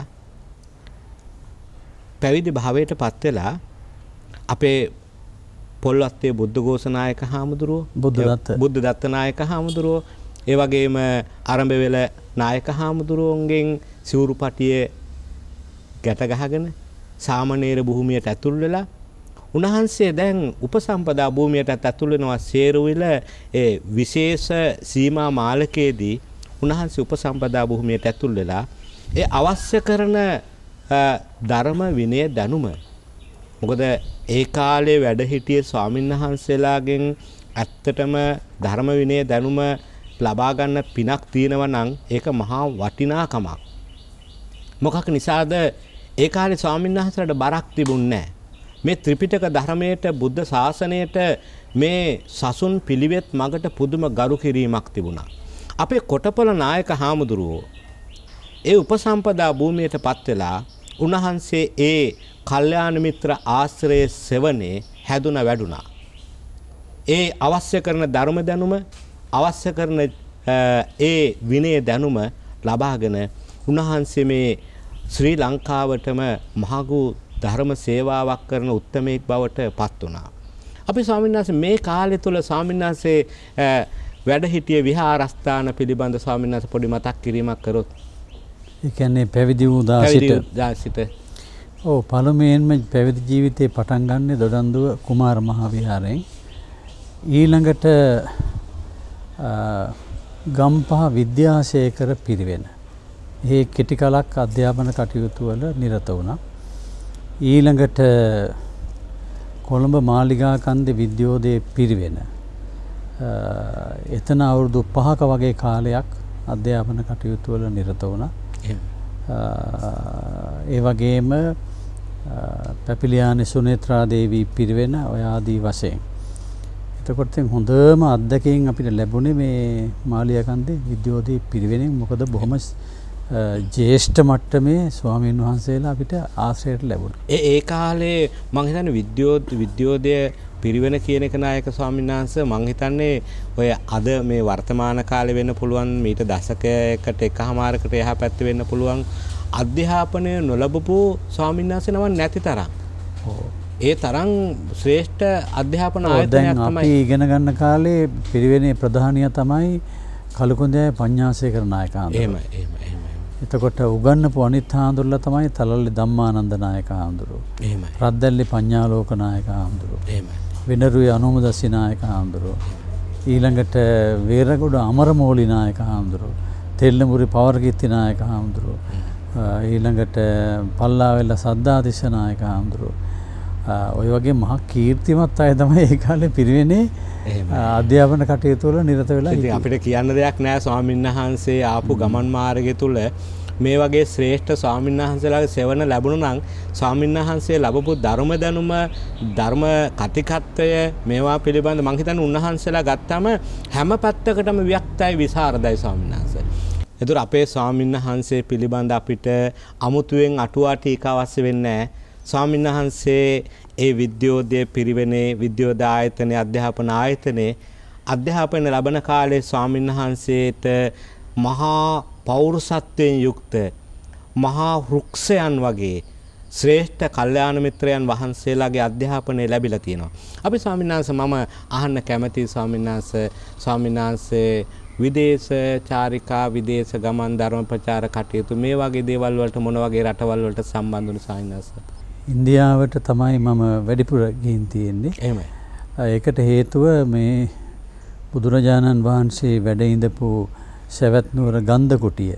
පැවිදි භාවයට පත් වෙලා අපේ පොල්වත්තේ බුද්ධඝෝෂ නායක හාමුදුරුවෝ බුද්ධදත්ත නායක හාමුදුරුවෝ ඒ වගේම ආරම්භවෙල නායක හාමුදුරුවන්ගෙන් සිවුරු පටියේ ගැට ගහගෙන සාමණේර භූමියට ඇතුල් වෙලා උන්වහන්සේ දැන් උපසම්පදා භූමියට ඇතුල් වෙනවා. සේරුවිල ඒ විශේෂ සීමා මාලකයේදී උන්වහන්සේ උපසම්පදා භූමියට ඇතුල් වෙලා ඒ අවශ්‍ය කරන ධර්ම විනය දැනුම. මොකද ඒ කාලේ වැඩ හිටියේ ස්වාමීන් වහන්සේලාගෙන් ඇත්තටම ධර්ම විනය දැනුම ලබා ගන්න පිනක් තියෙනවා නම් ඒක මහා වටිනාකමක්. මොකක් නිසාද? ඒ කාලේ ස්වාමීන් වහන්සේලාට බරක් තිබුණේ නැහැ. මේ ත්‍රිපිටක ධර්මයට බුද්ධ ශාසනයට මේ සසුන් පිළිවෙත් මගට පුදුම ගරු කිරීමක් තිබුණා. අපේ කොටපොළ නායක හාමුදුරුවෝ ඒ උපසම්පදා භූමියටපත් වෙලා උන්වහන්සේ ඒ කල්යාණ මිත්‍ර ආශ්‍රයේ සෙවණේ හැදුන වැඩුණා. ඒ අවශ්‍ය කරන ධර්ම දැනුම, අවශ්‍ය කරන ඒ විනය දැනුම ලබාගෙන උන්වහන්සේ මේ ශ්‍රී ලංකාවටම මහඟු ධර්ම සේවාවක් කරන උත්තමයෙක් බවට පත් වුණා. අපි ස්වාමීන් වහන්සේ මේ කාලය තුල ස්වාමීන් වහන්සේ වැඩ සිටියේ විහාරස්ථාන පිළිබඳ ස්වාමීන් වහන්සේ පොඩි මතක් කිරීමක් කරොත්. ඒ කියන්නේ පැවිදි වූ දාසිත. ඔව් පළමුවෙන්ම පැවිදි ජීවිතේ පටන් ගන්නේ දොඩන්දුව කුමාර මහා විහාරයෙන්. ඊළඟට ගම්පහ විද්‍යාශේඛර පිරිවෙන. ඒ කෙටි කලක් අධ්‍යාපන කටයුතු වල නිරත වුණා. ඊළඟට කොළඹ මාලිගා කන්දේ විද්‍යෝදය පිරිවෙන. එතන අවුරුදු 5ක වගේ කාලයක් අධ්‍යාපන කටයුතු වල නිරත වුණා. ඒ වගේම පැපිලියානි සුනේත්‍රා දේවී පිරිවෙන ඔය ආදී වශයෙන්. එතකොට හොඳම අත්දැකීම් අපිට ලැබුණේ මේ මාලිගා කන්දේ විද්‍යෝදය පිරිවෙනෙන්. මොකද බොහොම ජේෂ්ඨ මට්ටමේ ස්වාමීන් වහන්සේලා අපිට ආශ්‍රයයට ලැබුණා. ඒ කාලේ මම හිතන්නේ විද්‍යෝදය පිරිවෙන කියන එක නායක ස්වාමීන් වහන්සේ මම හිතන්නේ ඔය අද මේ වර්තමාන කාලේ වෙන්න පුළුවන් මීට දශකයකට එකමාරකට එහා පැත්තේ වෙන්න පුළුවන් අධ්‍යාපනය නොලබපු ස්වාමීන් වහන්සේ නම නැති තරම්. ඒ තරම් ශ්‍රේෂ්ඨ අධ්‍යාපන ආයතනයක් තමයි. අපි ඉගෙන ගන්න කාලේ පිරිවෙනේ ප්‍රධානිය තමයි කලුකුඳේ පඤ්ඤාසේකර නායක හාමුදුරුවෝ. එහෙමයි. එතකොට උගන්වපු අනිත් හාමුදුරුවෝ තමයි තලල්ලි ධම්මානන්ද නායක හාමුදුරුවෝ. එහෙමයි. රද්දල්ලි පඤ්ඤාලෝක නායක හාමුදුරුවෝ. එහෙමයි. වෙනරුවේ අනුමදස්සි නායක හාමුදුරුවෝ. ඊළඟට වේරගොඩ අමරමෝලි නායක හාමුදුරුවෝ. තෙල්ලමුරි පවර්ගිත්ති නායක හාමුදුරුවෝ. ඊළඟට පල්ලාවෙල්ල සද්දාතිස්ස නායක හාමුදුරුවෝ. ඔය වගේ මහා කීර්තිමත් අය තමයි ඒ කාලේ පිරිවෙනේ අධ්‍යාපන කටයුතු වල නිරත වෙලා ඉතින් අපිට කියන්න දෙයක් නැහැ ස්වාමීන් වහන්සේ ආපු ගමන් මාර්ගය තුල මේ වගේ ශ්‍රේෂ්ඨ ස්වාමීන් වහන්සේලාගේ සෙවණ ලැබුණා නම් ස්වාමීන් වහන්සේ ලැබපු ධර්ම දැනුම ධර්ම කතිකත්වය මේවා පිළිබඳ මම හිතන්නේ උන්වහන්සේලා ගත්තාම හැම පැත්තකටම වික්තයි විසරදයි ස්වාමීන් වහන්සේ. ඒතර අපේ ස්වාමීන් වහන්සේ පිළිබඳ අපිට අමුතුවෙන් අටුවා ටීකා අවශ්‍ය වෙන්නේ නැහැ. ස්වාමීන් වහන්සේ ඒ විද්‍යෝදය පිරිවෙනේ විද්‍යෝදය ආයතනයේ අධ්‍යාපන ආයතනයේ අධ්‍යාපන ලබන කාලේ ස්වාමීන් වහන්සේට මහා පෞරුෂත්වයෙන් යුක්ත මහා වෘක්ෂයන් වගේ ශ්‍රේෂ්ඨ කල්යාණ මිත්‍රයන් වහන්සේලාගේ අධ්‍යාපනය ලැබිලා තියෙනවා. අපි ස්වාමීන් වහන්සේ මම අහන්න කැමතියි ස්වාමීන් වහන්සේ විදේශ චාරිකා විදේශ ගමන් ධර්ම ප්‍රචාර කටයුතු මේ වගේ දේවල් වලට මොන වගේ රටවල් වලට සම්බන්ධ වුණු ස්වාමීන් වහන්සේ? ඉන්දියාවට තමයි මම වැඩිපුර ගිහින් තියෙන්නේ. එහෙමයි. ඒකට හේතුව මේ බුදුරජාණන් වහන්සේ වැඩ ඉඳපු සවැත් නුවර ගන්ධ කුටිය.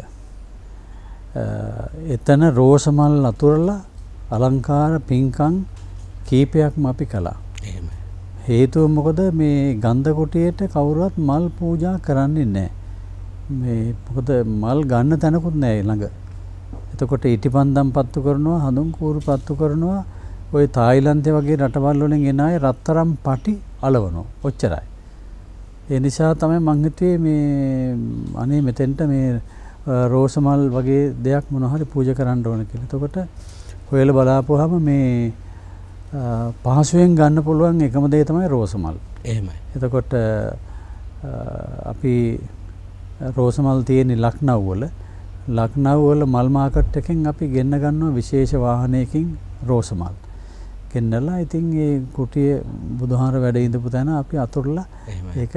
එතන රෝසමල් අතුරලා අලංකාර පින්කම් කීපයක්ම අපි කළා. එහෙමයි. හේතුව මොකද මේ ගන්ධ කුටියට කවුරුවත් මල් පූජා කරන්නේ නැහැ. මේ මොකද මල් ගන්න තැනකුත් නැහැ ළඟ. එතකොට ඉටිපන්දම් පත්තු කරනවා, හඳුන් කූරු පත්තු කරනවා. ওই තායිලන්තේ වගේ රටවල් වලින් එන අය රත්තරම් පටි අලවනවා. ඔච්චරයි. ඒ නිසා තමයි මං හිතුවේ මේ අනේ මෙතෙන්ට මේ රෝස මල් වගේ දෙයක් මොනවා හරි පූජා කරන්න ඕන කියලා. එතකොට හොයලා බලාපුවාම මේ පහසුවෙන් ගන්න පුළුවන් එකම දේ තමයි රෝස මල්. එහෙමයි. එතකොට අපි රෝස මල් තියෙන්නේ ලක්නව් වල. ලක්නව් වල මල් මාකට් එකෙන් අපි ගෙන්න ගන්නවා විශේෂ වාහනයකින් රෝස මල්. ගෙන්නලා ඉතින් ඒ කුටියේ බුදුහාර වැඩ ඉඳපු තැන අපි අතුරලා ඒක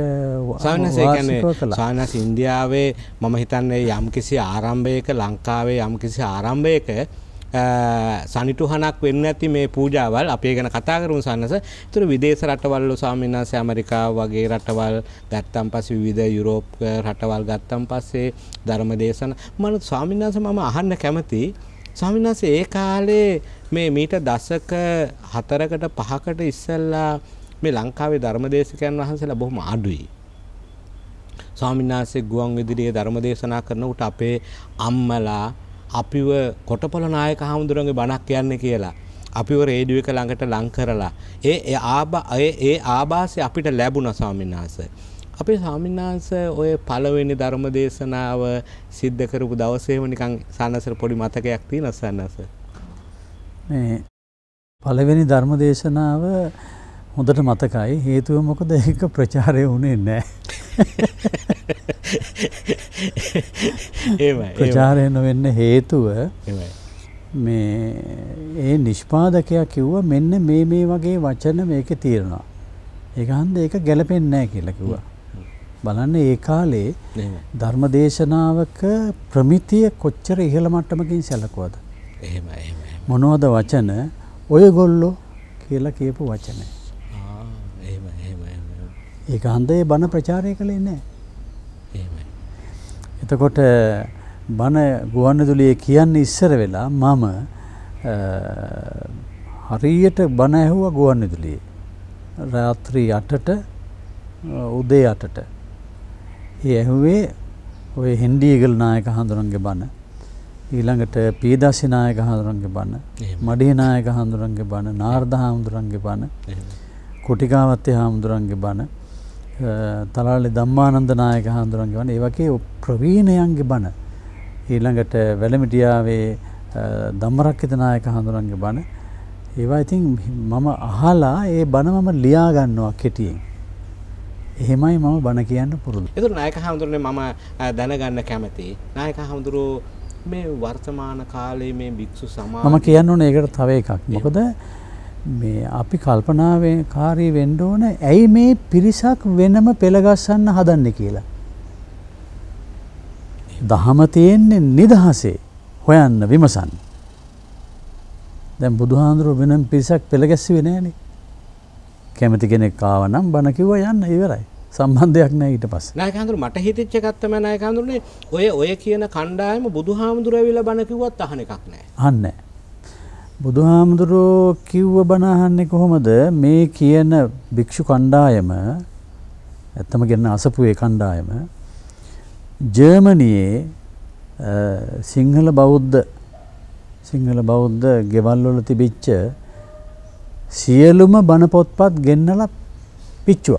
සානස් ඉන්දියාවේ මම හිතන්නේ යම්කිසි ආරම්භයක ලංකාවේ යම්කිසි ආරම්භයක සනිටුහනක් වෙන්නේ නැති මේ පූජාවල් අපි ගැන කතා කරමු සන්නස. ඒතර විදේශ රටවල් වල ස්වාමීන් වහන්සේ ඇමරිකාව වගේ රටවල් ගත්තන් පස්සේ විවිධ යුරෝප් රටවල් ගත්තන් පස්සේ ධර්ම දේශන මම ස්වාමීන් වහන්සේ මම අහන්න කැමති ස්වාමීන් වහන්සේ ඒ කාලේ මේ මීට දශක 4කට 5කට ඉස්සෙල්ලා මේ ලංකාවේ ධර්මදේශකයන් වහන්සේලා බොහොම අඩුයි. ස්වාමීන් වහන්සේ ගුවන් විදුලියේ ධර්ම දේශනා කරනකොට අපේ අම්මලා අපිව කොටපොළ නායක හාමුදුරන්ගේ බණක් කියන්නේ කියලා අපිව රේඩියෝ එක ළඟට ලං කරලා ඒ ආభాසය අපිට ලැබුණා ස්වාමීන් වහන්සේ. අපේ ස්වාමීන් වහන්සේ ඔය පළවෙනි ධර්ම දේශනාව සිද්ධ කරපු දවසේම නිකන් සානසර පොඩි මතකයක් තියෙනවා සානස. මේ පළවෙනි ධර්ම දේශනාව හොඳට මතකයි. හේතුව මොකද ඒක ප්‍රචාරය වුණේ නැහැ. ප්‍රචාරය නොවෙන්න හේතුව මේ ඒ නිෂ්පාදකයා කිව්වා මෙන්න මේ වගේ වචන මේකේ තියෙනවා. ඒක හන්ද ඒක ගැලපෙන්නේ නැහැ කියලා කිව්වා. බලන්න ඒ කාලේ ධර්මදේශනාවක ප්‍රමිතිය කොච්චර ඉහළ මට්ටමකින් සැලකුවද? එහෙමයි. මොනවද වචන? ඔයගොල්ලෝ කියලා කියපු වචන. ඒක හන්දේ බණ ප්‍රචාරය කළේ නැහැ. එහෙමයි. එතකොට බණ ගුවන්විදුලියේ කියන්නේ ඉස්සර වෙලා මම හරියට බණ ඇහුවා ගුවන්විදුලියේ. රාත්‍රී 8ට උදේ 8ට. ඒ ඇහුවේ ඔය හෙන්ඩියගල් නායක හඳුරන්ගේ බණ. ඊළඟට පීදාසි නායක හඳුරන්ගේ බණ. මඩේ නායක හඳුරන්ගේ බණ. නාරද හඳුරන්ගේ බණ. කොටිකාවත්තේ හඳුරන්ගේ බණ. තලාලි ධම්මානන්ද නායක හඳුරන්ගේ බණ. ඒ වගේ ප්‍රවීණයන්ගේ බණ. ඊළඟට වැලමිටියාවේ ධම්මරක්කිත නායක හඳුරන්ගේ බණ. ඒවා ඉතින් මම අහලා ඒ බණ මම ලියා ගන්නවා කෙටියෙන්. එහෙමයි මම බණ කියන්න පුරුදු. ඒතර නායක හඳුරන්නේ මම දැනගන්න කැමතියි. නායක හඳුරෝ මේ වර්තමාන කාලයේ මේ භික්ෂු සමාජය මම කියන්න ඕනේ ඒකට තව එකක්. මොකද මේ අපි කල්පනාවේ කාර්යය වෙන්න ඕන ඇයි මේ පිරිසක් වෙනම පෙළගස්සන්න හදන්නේ කියලා. දහම තියෙන්නේ නිදහසේ හොයන්න විමසන්න. දැන් බුදුහාඳුරුවෝ වෙනම පිරිසක් පෙළගැස්සුවේ නැහනේ. කැමති කෙනෙක් ආව නම් බණ කිව්වා යන්න ඉවරයි. සම්බන්ධයක් නැහැ ඊට පස්සේ. නායක හඳුරු මට හිතෙච්ච එකක් තමයි නායක හඳුරුනේ ඔය කියන කණ්ඩායම බුදුහාමුදුරුවෝ ඇවිල්ලා බණ කිව්වත් අහන එකක් නැහැ. අහන්නේ. බුදුහාමුදුරුවෝ කිව්ව බණ අහන්නේ කොහොමද? මේ කියන භික්ෂු කණ්ඩායම ඇත්තම කියන අසපුවේ කණ්ඩායම ජර්මනියේ සිංහල බෞද්ධ ගෙවල් වල තිබිච්ච සියලුම බණ පොත්පත් ගෙන්නලා පිච්චුවා.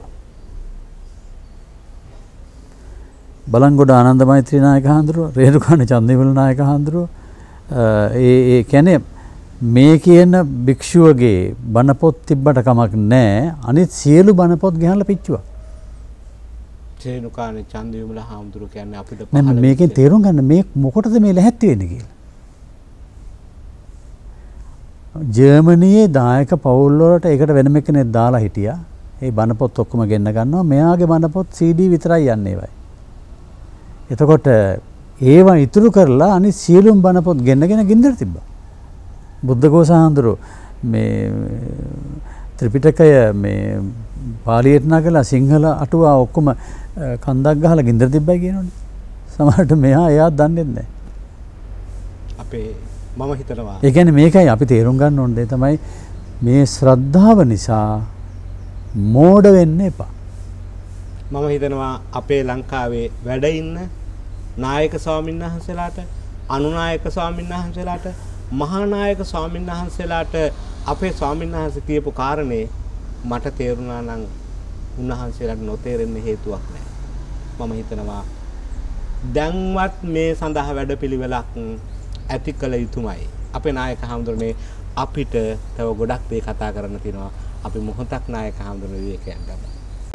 බලංගොඩ ආනන්ද මෛත්‍රී නායක හඳුරුව, රේරුකාණ චන්දිවිමල නායක හඳුරුව ඒ කියන්නේ මේ කියන භික්ෂුවගේ බණ පොත් තිබ්බට කමක් නැහැ. අනිත් සියලු බණ පොත් ගෙනලා පිච්චුවා. රේරුකාණ චන්දිවිමල හඳුරුව කියන්නේ අපිට පහළ මේකෙන් තේරුම් ගන්න මේ මොකටද මේ ලැහැත්ති වෙන්නේ කියලා. ජර්මනියේ දායක පවුල් වලට ඒකට වෙනම කෙනෙක් දාලා හිටියා. ඒ බණ පොත් ඔක්කොම ගෙන්න ගන්නවා. මෙයාගේ බණ පොත් CD විතරයි යන්නේ ඒවයි. එතකොට ඒවා ඉතුරු කරලා අනිත් සියලුම බණ පොත් ගෙන්නගෙන ගින්දර තිබ්බා. බුද්ධඝෝෂ හඳුරෝ මේ ත්‍රිපිටකය මේ පාලියට නගලා සිංහල අටුවා ඔක්කොම කන්දක් ගහලා ගින්දර තිබ්බයි කියනෝනේ. සමහරට මෙයා එයා දන්නේ නැහැ. අපේ මම හිතනවා ඒ කියන්නේ මේකයි අපි තේරුම් ගන්න ඕනේ තමයි මේ ශ්‍රද්ධාව නිසා මෝඩ වෙන්න එපා. මම හිතනවා අපේ ලංකාවේ වැඩ ඉන්න නායක ස්වාමීන් වහන්සේලාට අනුනායක ස්වාමීන් වහන්සේලාට මහා නායක ස්වාමීන් වහන්සේලාට අපේ ස්වාමීන් වහන්සේ කියපු කාරණේ මට තේරුණා නම් උන්වහන්සේලාට නොතේරෙන්න හේතුවක් නැහැ. මම හිතනවා දැන්වත් මේ සඳහා වැඩපිළිවෙලක් ඇති කළ යුතුමයි. අපේ නායක හඳුරන්නේ අපිට තව ගොඩක් දේ කතා කරන්න තියෙනවා. අපි මොහොතක් නායක හඳුරන විවේකයක් ගමු.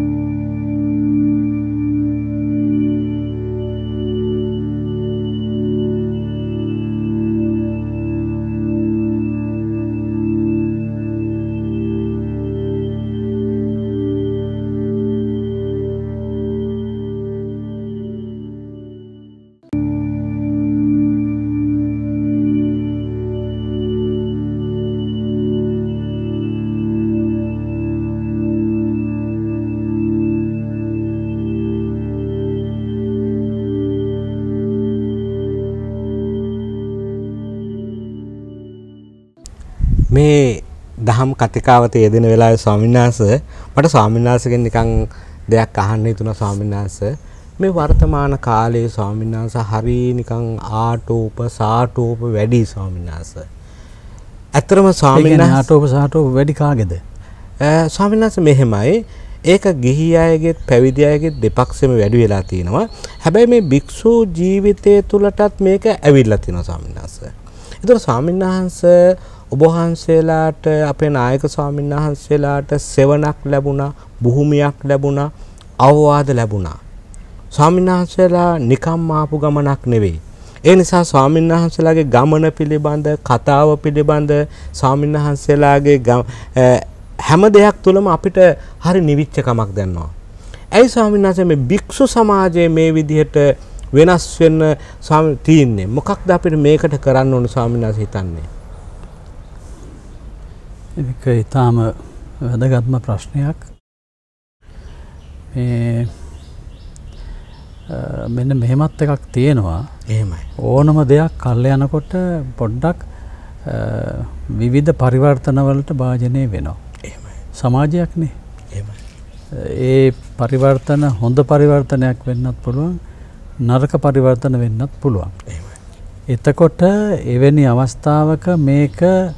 මේ දහම් කතිකාවත යෙදෙන වෙලාවේ ස්වාමීන් වහන්සේ මට ස්වාමීන් වහන්සේගෙන් නිකන් දෙයක් අහන්න හිතුණා. ස්වාමීන් වහන්සේ මේ වර්තමාන කාලයේ ස්වාමීන් වහන්සේ හරි නිකන් ආටෝප සාටෝප වැඩි ස්වාමීන් වහන්සේ. ඇත්තටම ස්වාමීන් වහන්සේ ආටෝප සාටෝප වැඩි කාගේද? ස්වාමීන් වහන්සේ මෙහෙමයි. ඒක ගිහි අයගෙත් පැවිදි අයගෙත් දෙපක්ෂෙම වැඩි වෙලා තියෙනවා. හැබැයි මේ භික්ෂු ජීවිතය තුලටත් මේක ඇවිල්ලා තියෙනවා ස්වාමීන් වහන්සේ. ඒතර ස්වාමීන් වහන්සේ ඔබ වහන්සේලාට අපේ නායක ස්වාමීන් වහන්සේලාට සෙවණක් ලැබුණා, බුහුමියක් ලැබුණා, අවවාද ලැබුණා. ස්වාමීන් වහන්සේලා නිකම්ම ආපු ගමනක් නෙවෙයි. ඒ නිසා ස්වාමීන් වහන්සේලාගේ ගමන පිළිබඳ කතාව පිළිබඳ ස්වාමීන් වහන්සේලාගේ හැම දෙයක් තුළම අපිට හරි නිවිච්චකමක් දැනනවා. ඇයි ස්වාමීන් වහන්සේ මේ භික්ෂු සමාජයේ මේ විදිහට වෙනස් වෙන්න තියෙන්නේ? මොකක්ද අපිට මේකට කරන්න ඕන ස්වාමීන් වහන්සේ හිතන්නේ? ඒක ඊටාම වැදගත්ම ප්‍රශ්නයක්. මෙන්න මෙහෙමත් එකක් තියෙනවා. එහෙමයි. ඕනම දෙයක් කල් යනකොට පොඩ්ඩක් විවිධ පරිවර්තන වලට භාජනය වෙනවා. එහෙමයි. සමාජයක්නේ. එහෙමයි. ඒ පරිවර්තන හොඳ පරිවර්තනයක් වෙන්නත් පුළුවන්, නරක පරිවර්තන වෙන්නත් පුළුවන්. එහෙමයි. එතකොට එවැනි අවස්ථාවක මේක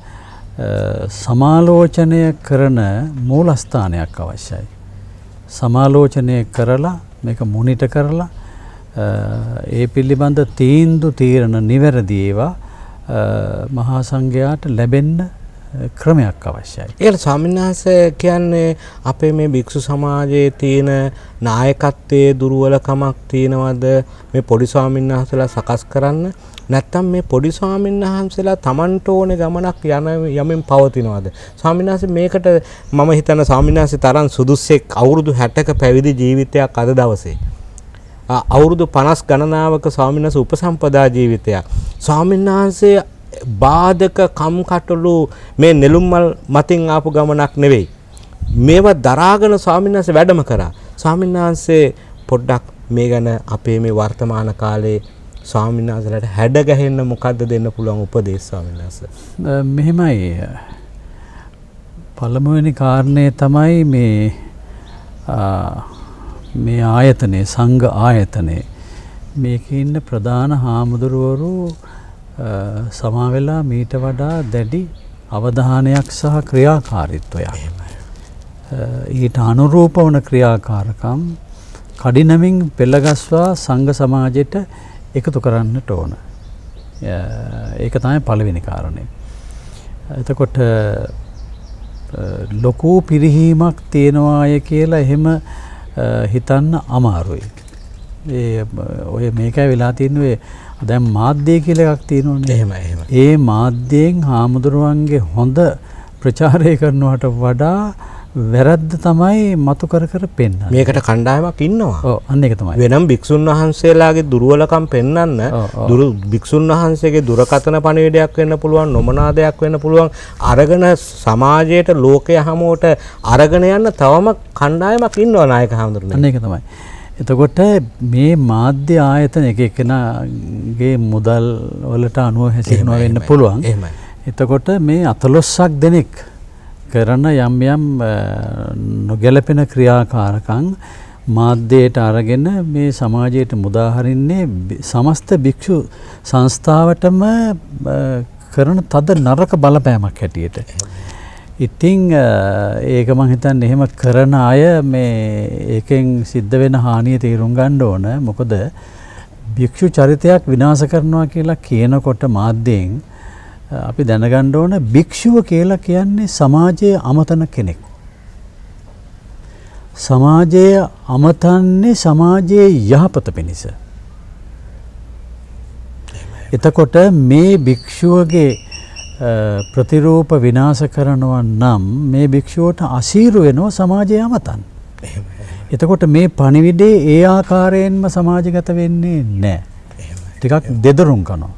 සමාලෝචනය කරන මූලස්ථානයක් අවශ්‍යයි. සමාලෝචනය කරලා මේක මොනිට කරලා ඒ පිළිබඳ තීරණ නිවැරදි ඒවා මහා සංඝයාට ලැබෙන්න ක්‍රමයක් අවශ්‍යයි. ඒකට ස්වාමීන් වහන්සේ කියන්නේ අපේ මේ භික්ෂු සමාජයේ තියෙන නායකත්වයේ දුර්වලකමක් තියෙනවද මේ පොඩි ස්වාමීන් වහන්සේලා සකස් කරන්න? නැත්තම් මේ පොඩි ස්වාමීන් වහන්සේලා Tamanට ඕනේ ගමනක් යමින් පවතිනවද? ස්වාමීන් වහන්සේ මේකට මම හිතන ස්වාමීන් වහන්සේ තරම් සුදුස්සෙක් අවුරුදු 60ක පැවිදි ජීවිතයක් අද දවසේ. අවුරුදු 50 ගණනාවක ස්වාමීන් වහන්සේ උපසම්පදා ජීවිතයක්. ස්වාමීන් වහන්සේ බාධක කම්කටොළු මේ නෙළුම් මල් මතින් ආපු ගමනක් නෙවෙයි. මේවා දරාගෙන ස්වාමීන් වහන්සේ වැඩම කරා. ස්වාමීන් වහන්සේ පොඩ්ඩක් මේ ගැන අපේ මේ වර්තමාන කාලේ ස්වාමීන් වහන්සේලාට හැඩ ගැහෙන්න මොකද්ද දෙන්න පුළුවන් උපදේශ ස්වාමීන් වහන්සේ? මෙහෙමයි. පළමුවෙනි කාරණේ තමයි මේ ආයතනයේ සංඝ ආයතනයේ මේකේ ඉන්න ප්‍රධාන හාමුදුරුවරු සමා වෙලා මීට වඩා දැඩි අවධානයක් සහ ක්‍රියාකාරීත්වයක් ඊට අනුරූප වන ක්‍රියාකාරකම් කඩිනමින් පෙළගස්වා සංඝ සමාජයට එකතු කරන්නට ඕන. ඒක තමයි පළවෙනි කාරණේ. එතකොට ලොකු පිරිහීමක් තියෙනවාය කියලා එහෙම හිතන්න අමාරුයි. ඔය මේකයි වෙලා තියෙන්නේ. දැන් මාධ්‍ය කියලා එකක් තියෙනවනේ. එහෙමයි. ඒ මාධ්‍යයෙන් හාමුදුරුවන්ගේ හොඳ ප්‍රචාරය කරනවට වඩා වැරද්ද තමයි මතු කර පෙන්නන්නේ. මේකට කණ්ඩායමක් ඉන්නවා. ඔව් අන්න ඒක තමයි. වෙනම් භික්ෂුන් වහන්සේලාගේ දුර්වලකම් පෙන්වන්න භික්ෂුන් වහන්සේගේ දුරකථන පණිවිඩයක් වෙන්න පුළුවන්, නොමනාදයක් වෙන්න පුළුවන්. අරගෙන සමාජයට ලෝකය හමුවට අරගෙන යන්න තවම කණ්ඩායමක් ඉන්නවා නායක හාමුදුරුවනේ. අන්න ඒක තමයි. එතකොට මේ මාධ්‍ය ආයතන එක එකනාගේ මුදල් වලට අනුව හැසිරෙනවා වෙන්න පුළුවන්. එහෙමයි. එතකොට මේ 14ක් දෙනෙක් කරන යම් නොගැලපෙන ක්‍රියාකාරකම් මාධ්‍යයට අරගෙන මේ සමාජයට මුදා හරින්නේ සමස්ත භික්ෂු සංස්ථාවටම කරන තද නරක බලපෑමක් හැටියට. ඉතින් ඒක මං හිතන්නේ එහෙම කරන අය මේ ඒකෙන් සිද්ධ වෙන හානිය තේරුම් ගන්න ඕන. මොකද භික්ෂු චරිතයක් විනාශ කරනවා කියලා කියනකොට මාධ්‍යයෙන් අපි දැනගන්න ඕන භික්ෂුව කියලා කියන්නේ සමාජයේ අමතන කෙනෙක්. සමාජයේ අමතන්නේ සමාජයේ යහපත පිණිස. එතකොට මේ භික්ෂුවගේ ප්‍රතිරූප විනාශ කරනවා නම් මේ භික්ෂුවට අසීරු වෙනවා සමාජයේ අමතන්. එතකොට මේ පණිවිඩේ ඒ ආකාරයෙන්ම සමාජගත වෙන්නේ නැහැ. ටිකක් දෙදරුම්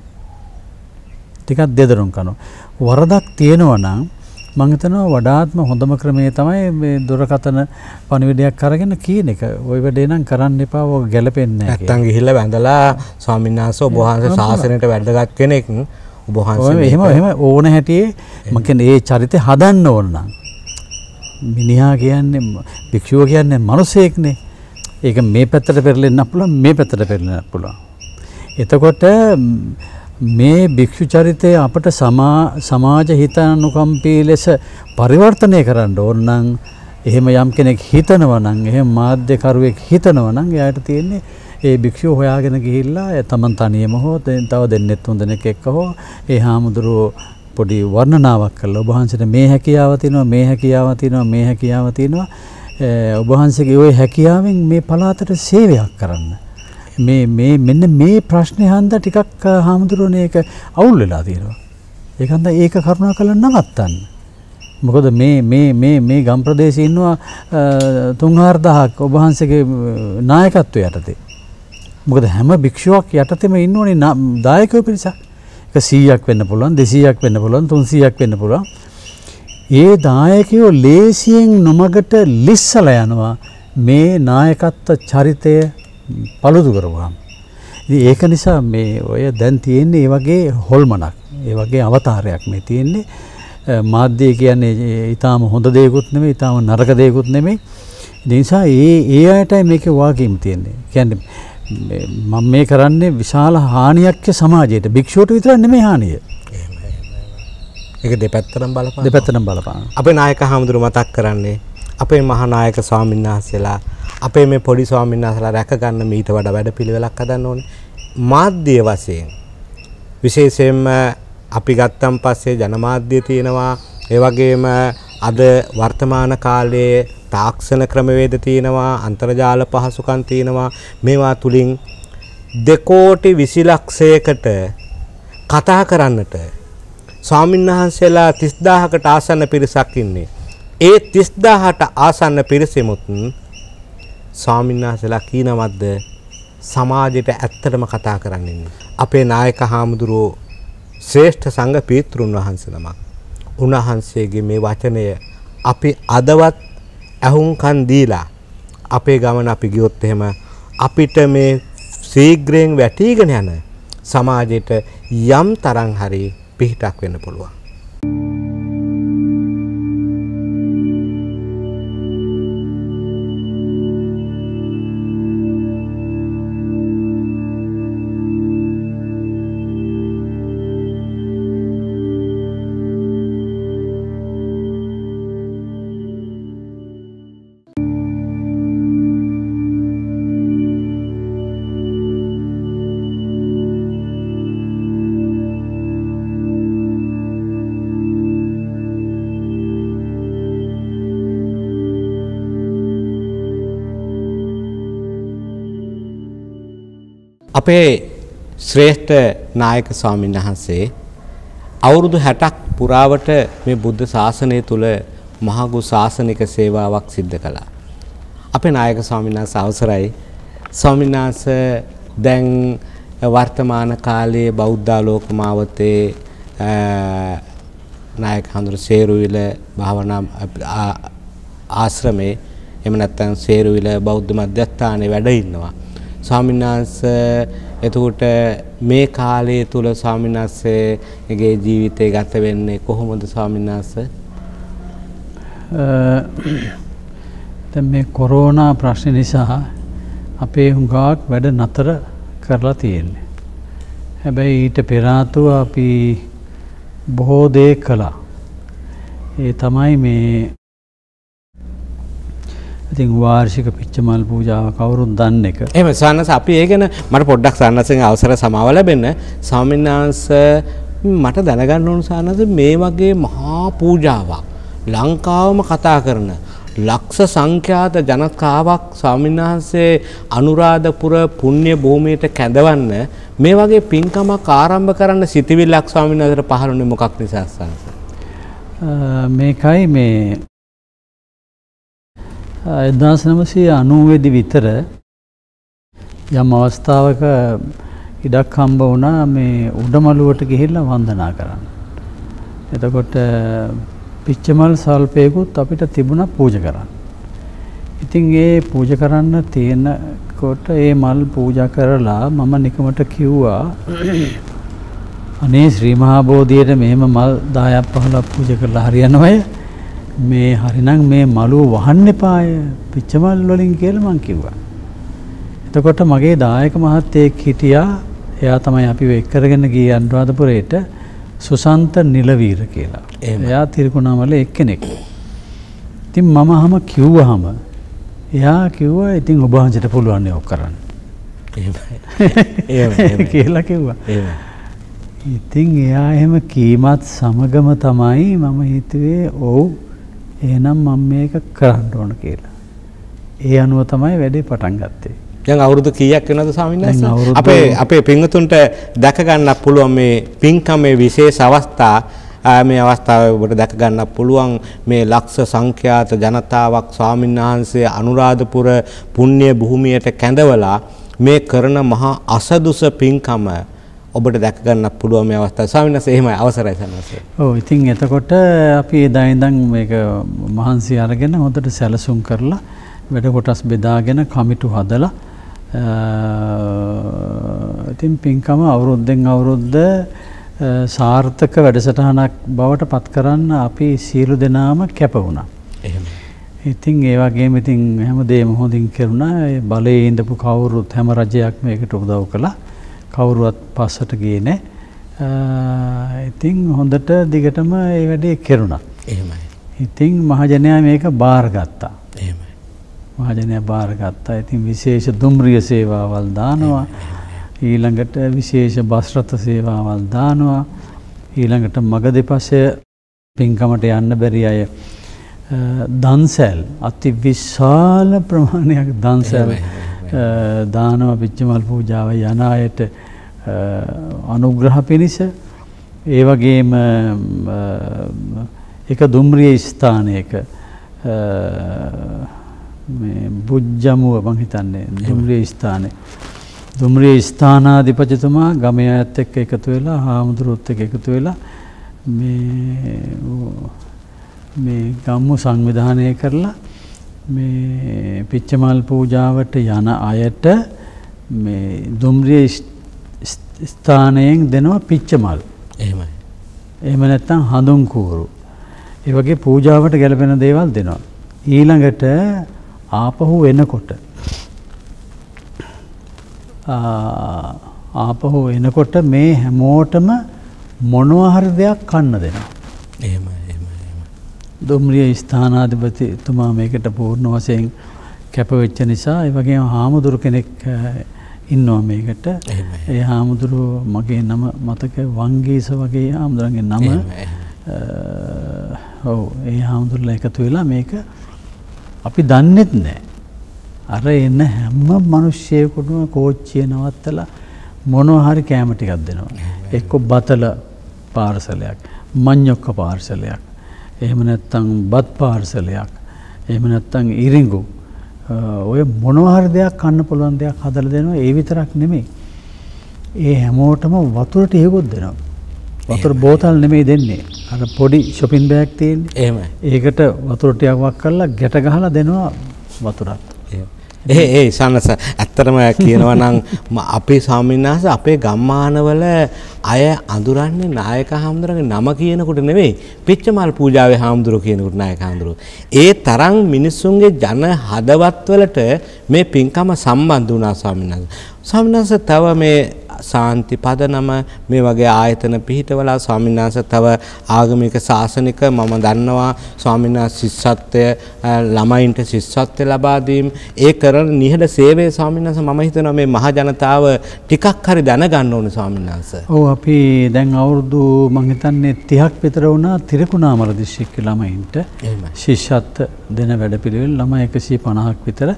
කරනවා. වරදක් තියෙනවා නම් මම හිතනවා වඩාත්ම හොඳම ක්‍රමය තමයි මේ දුරකථන පණිවිඩයක් අරගෙන කියන එක. ওই වැඩේ නම් කරන්න එපා. ඔය ගැලපෙන්නේ නැහැ. නැත්තම් ගිහිල්ලා වැඳලා ස්වාමීන් වහන්සේ ඔබ වහන්සේ ශාසනයට වැඩගත් කෙනෙක් ඔබ වහන්සේ එහෙම ඕන හැටියේ මම කියන්නේ ඒ චරිතය හදන්න ඕන නම් මිනිහා කියන්නේ භික්ෂුව කියන්නේ මිනිසෙක්නේ. ඒක මේ පැත්තට පෙරලෙන්න පුළුවන්, මේ පැත්තට පෙරලෙන්න පුළුවන්. එතකොට මේ භික්ෂු චරිතය අපට සමාජ හිතානුකම්පී ලෙස පරිවර්තනය කරන්න ඕන නම් එහෙම යම් කෙනෙක් හිතනවා නම්, එහෙම මාධ්‍යකරුවෙක් හිතනවා නම් එයාට තියෙන්නේ ඒ භික්ෂුව හොයාගෙන ගිහිල්ලා තමන් තනියම හෝ තව දෙන්නෙක් තුන් දෙනෙක් එක්ක හෝ ඒ හාමුදුරුවෝ පොඩි වර්ණනාවක් කළා. ඔබ වහන්සේට මේ හැකියාව තියෙනවා, මේ හැකියාව තියෙනවා, මේ හැකියාව තියෙනවා. ඔබ වහන්සේගේ ওই හැකියාවෙන් මේ පළාතට සේවයක් කරන්න. මෙන්න මේ ප්‍රශ්නේ හන්දා ටිකක් හාමුදුරනේ ඒක අවුල් වෙලා තියෙනවා. ඒක හන්දා ඒක කරුණාකරලා නවත්තන්න. මොකද මේ ගම් ප්‍රදේශයේ ඉන්නවා 3-4000ක් ඔබ වහන්සේගේ නායකත්වය යටතේ. මොකද හැම භික්ෂුවක් යටතේම ඉන්නෝනේ දායකයෝ පිරිසක්. ඒක 100ක් වෙන්න පුළුවන්, 200ක් වෙන්න පුළුවන්, 300ක් වෙන්න පුළුවන්. ඒ දායකයෝ ලේසියෙන් නොමගට ලිස්සලා යනවා මේ නායකත්ව චරිතය පළුදු කරවුවාම. ඉතින් ඒක නිසා මේ ඔය දැන් තියෙන්නේ ඒ වගේ හොල්මනක්, ඒ වගේ අවතාරයක් මේ තියෙන්නේ. මාධ්‍ය කියන්නේ ඊටාම හොඳ දෙයක්ුත් නෙමෙයි, ඊටාම නරක දෙයක්ුත් නෙමෙයි. ඒ නිසා ඒ අයටයි මේකේ වාගීම් තියෙන්නේ. කියන්නේ මම මේ කරන්නේ විශාල හානියක් සමාජයට. භික්ෂුවට විතරක් නෙමෙයි හානිය. ඒක දෙපැත්තටම බලපාන. දෙපැත්තටම බලපාන. අපේ නායක හාමුදුරුවෝ මතක් කරන්නේ අපේ මහා නායක ස්වාමීන් වහන්සේලා අපේ මේ පොඩි ස්වාමීන් වහන්සේලා රැක ගන්න මීට වඩා වැඩපිළිවෙලක් හදන්න ඕනේ. මාධ්‍ය වශයෙන් විශේෂයෙන්ම අපි ගත්තන් පස්සේ ජනමාධ්‍ය තියෙනවා. ඒ වගේම අද වර්තමාන කාලයේ තාක්ෂණ ක්‍රමවේද තියෙනවා, අන්තර්ජාල පහසුකම් තියෙනවා. මේවා තුලින් 2,20,00,000කට කතා කරන්නට ස්වාමීන් වහන්සේලා 30000කට ආසන්න පිරිසක් ඉන්නේ. ඒ 30000ට ආසන්න පිරිසෙමුත් ස්වාමීන් වහන්සේලා කීනවද්ද සමාජයට ඇත්තටම කතා කරන්නේ. අපේ නායක හාමුදුරුවෝ ශ්‍රේෂ්ඨ සංඝ පීතෘන් වහන්සේ නමක්. උන්වහන්සේගේ මේ වචනය අපි අදවත් අහුම්කන් දීලා අපේ ගමන අපි ගියොත් එහෙම අපිට මේ ශීඝ්‍රයෙන් වැටීගෙන යන සමාජයට යම් තරම් හරි පිහිටක් වෙන්න පුළුවන්. අපේ ශ්‍රේෂ්ඨ නායක ස්වාමීන් වහන්සේ අවුරුදු 60ක් පුරාවට මේ බුද්ධ ශාසනය තුල මහඟු ශාසනික සේවාවක් සිද්ධ කළා. අපේ නායක ස්වාමීන් වහන්සේ අවසරයි ස්වාමීන් වහන්සේ දැන් වර්තමාන කාලයේ බෞද්ධාලෝක මාවතේ නායක හඳුරු සේරුවිල භාවනා ආශ්‍රමේ එහෙම නැත්නම් සේරුවිල බෞද්ධ මධ්‍යස්ථානයේ වැඩ ඉන්නවා. ස්වාමීන් වහන්සේ එතකොට මේ කාලය තුල ස්වාමීන් වහන්සේගේ ජීවිතය ගත වෙන්නේ කොහොමද ස්වාමීන් වහන්සේ? දැන් මේ කොරෝනා ප්‍රශ්න නිසා අපේ හුඟක් වැඩ නතර කරලා තියෙන්නේ. හැබැයි ඊට පෙර ආතුව අපි බොහෝ දේ කළා. ඒ තමයි මේ ඉතින් වාර්ෂික පිච්චමල් පූජාව කවුරුත් දන්න එක. එහෙම සානස අපි ඒ ගැන මට පොඩ්ඩක් සානසෙන් අවසර සමාව ලැබෙන්න. ස්වාමීන් වහන්සේ මට දැනගන්න ඕන සානස මේ වගේ මහා පූජාවක් ලංකාවම කතා කරන ලක්ෂ සංඛ්‍යාත ජනකාවක් ස්වාමීන් වහන්සේ අනුරාධපුර පුණ්‍ය භූමියට කැඳවන්න මේ වගේ පින්කමක් ආරම්භ කරන්න සිටිවිල්ලක් ස්වාමීන් වහන්සේට පහළුනේ මොකක් නිසා සානස? මේකයි මේ 1990 විතර යම් අවස්ථාවක ඉඩක් හම්බ වුණා මේ උඩමළුවට ගිහිල්ලා වන්දනා කරන්න. එතකොට පිච්චමල් සල්පේකුත් අපිට තිබුණා පූජා කරන්න. ඉතින් ඒ පූජා කරන්න තියෙනකොට ඒ මල් පූජා කරලා මම නිකමට කිව්වා අනේ ශ්‍රී මහා බෝධියට මෙහෙම මල් 10ක් 15ක් පූජා කරලා හරියනවය. මේ හරිනම් මේ මලුව වහන්න එපාය පිච්චමල් වලින් කියලා මං කිව්වා. එතකොට මගේ දායක මහත්තයෙක් හිටියා. එයා තමයි අපිව එක් කරගෙන ගියේ අනුරාධපුරේට සුසන්ත නිලවීර කියලා. එයා තිරිකුණාමල එක්කෙනෙක්. ඉතින් මම කිව්වහම එයා කිව්වා ඉතින් ඔබ වහන්සේට පුළුවන් ඒක කරන්න. එහෙමයි. කියලා කිව්වා. ඉතින් එයා එහෙම කීමත් සමගම තමයි මම හිතුවේ ඔව් එහෙනම් මම මේක කරන්න ඕන කියලා. ඒ අනුව තමයි වැඩේ පටන් ගත්තේ. දැන් අවුරුදු කීයක් වෙනවද ස්වාමීන් දැන් වහන්සේ? අවුරුදු- අපේ පින්වතුන්ට දැක ගන්න පුළුවන් මේ පින්කමේ විශේෂ අවස්ථා මේ අවස්ථාවේ ඔබට දැක ගන්න පුළුවන් මේ ලක්ෂ සංඛ්‍යාත ජනතාවක් ස්වාමීන් වහන්සේ අනුරාධපුර පුණ්‍ය භූමියට කැඳවලා මේ කරන මහා අසදුස පින්කම ඔබට දැක ගන්න පුළුවන් මේ අවස්ථාව. ස්වාමීන් වහන්සේ එහෙමයි අවසරයි සන්නසේ. ඔව් ඉතින් එතකොට අපි එදා ඉඳන් මේක මහන්සි අරගෙන හොඳට සැලසුම් කරලා වැඩ කොටස් බෙදාගෙන කමිටු හදලා ඉතින් පින්කම අවුරුද්දෙන් අවුරුද්ද සාර්ථක වැඩසටහනක් බවට පත් කරන්න අපි සියලු දෙනාම කැප වුණා. එහෙමයි. ඉතින් ඒ වගේම ඉතින් හැමදේම හොඳින් කරුණා. ඒ බලයේ ඉඳපු කවුරුත් හැම රජයක් මේකට උදව් කළා. කවුරුවත් පස්සට ගියේ නැහැ. ඉතින් හොඳට දිගටම ඒ වැඩේ කෙරුණා. එහෙමයි. ඉතින් මහජනයා මේක බාරගත්තා. එහෙමයි. මහජනයා බාරගත්තා. ඉතින් විශේෂ දුම්රිය සේවාවල් දානවා. ඊළඟට විශේෂ බස් රථ සේවාවල් දානවා. ඊළඟට මග දෙපසේ පින්කමට යන්න බැරි අය දන්සැල් අති විශාල ප්‍රමාණයක් දන්සැල් දානවා පිච්චමල් පූජාව යන අයට අනුග්‍රහ පිණිස. ඒ වගේම එක දුම්රිය ස්ථානයක මේ බුද්ධමුව මං හිතන්නේ දුම්රිය ස්ථානයේ දුම්රිය ස්ථානාධිපතිතුමා ගමේ අයත් එක්ක එකතු වෙලා හාමුදුරුවොත් එක්ක එකතු වෙලා මේ ගම්මු සංවිධානය කරලා මේ පිච්චමල් පූජාවට යන අයට මේ දුම්රිය ස්ථානයෙන් දෙනවා පිච්චමල්. එහෙමයි. එහෙම නැත්නම් හඳුන් කූරු. ඒ වගේ පූජාවට ගැලපෙන දේවල් දෙනවා. ඊළඟට ආපහු එනකොට මේ හැමෝටම මොනවා හරි දෙයක් කන්න දෙනවා. එහෙමයි. දුම්රිය ස්ථානාධිපතිතුමා මේකට පූර්ණ වශයෙන් කැප වෙච්ච නිසා ඒ වගේම හාමුදුරු කෙනෙක් ඉන්නවා මේකට. ඒ හාමුදුරු මගේ නම මතක වංගීස වගේ හාමුදුරන්ගේ නම. ඔව් ඒ හාමුදුරුලා එකතු වෙලා මේක අපි දන්නෙත් නැහැ. අර එන හැම මිනිස්සෙකුටම කෝච්චිය නවත්තලා මොනවා හරි කෑම ටිකක් දෙනවා. එක්ක බතල පාර්සලයක්, මඤ්ඤොක්ක පාර්සලයක්, එහෙම නැත්නම් බත් පාර්සලයක්, එහෙම නැත්නම් ඉරිඟු, ඔය මොනවා හරි දෙයක් කන්න පුළුවන් දෙයක් හදලා දෙනවා. ඒ විතරක් නෙමෙයි. ඒ හැමෝටම වතුර ටිකකුත් දෙනවා. වතුර බෝතල් නෙමෙයි දෙන්නේ. අර පොඩි shopping bag තියෙන්නේ. එහෙමයි. ඒකට වතුර ටිකක් වක් කරලා ගැට ගහලා දෙනවා වතුරත්. ඒ සන්නස ඇත්තටම කියනවා නම් අපේ ස්වාමීන් වහන්සේ අපේ ගම්මානවල අය අඳුරන්නේ නායක හාමුදුරන්ගේ නම කියනකොට නෙවෙයි පිච්චමල් පූජාවේ හාමුදුරුවෝ කියනකොට නායක හාමුදුරුවෝ. ඒ තරම් මිනිස්සුන්ගේ ජන හදවත්වලට මේ පින්කම සම්බන්ධ වුණා ස්වාමීන් වහන්සේ. ස්වාමීන් වහන්සේ තව මේ සාන්ති පදනම මේ වගේ ආයතන පිහිටවලා ස්වාමීන් වහන්සේ තව ආගමික ශාසනික මම දන්නවා ස්වාමීන් වහන්සේ ශිෂ්‍යත්වය ළමයින්ට ශිෂ්‍යත්වය ලබා දීම ඒ කරන නිහඬ සේවය ස්වාමීන් වහන්සේ මම හිතනවා මේ මහ ජනතාව ටිකක් හරි දැනගන්න ඕනේ ස්වාමීන් වහන්සේ. ඔව් අපි දැන් අවුරුදු මං හිතන්නේ 30ක් විතර වුණා තිරිකුණාමල දිස්ත්‍රික්කේ ළමයින්ට ශිෂ්‍යත්ව දෙන වැඩපිළිවෙල ළමයි 150ක් විතර.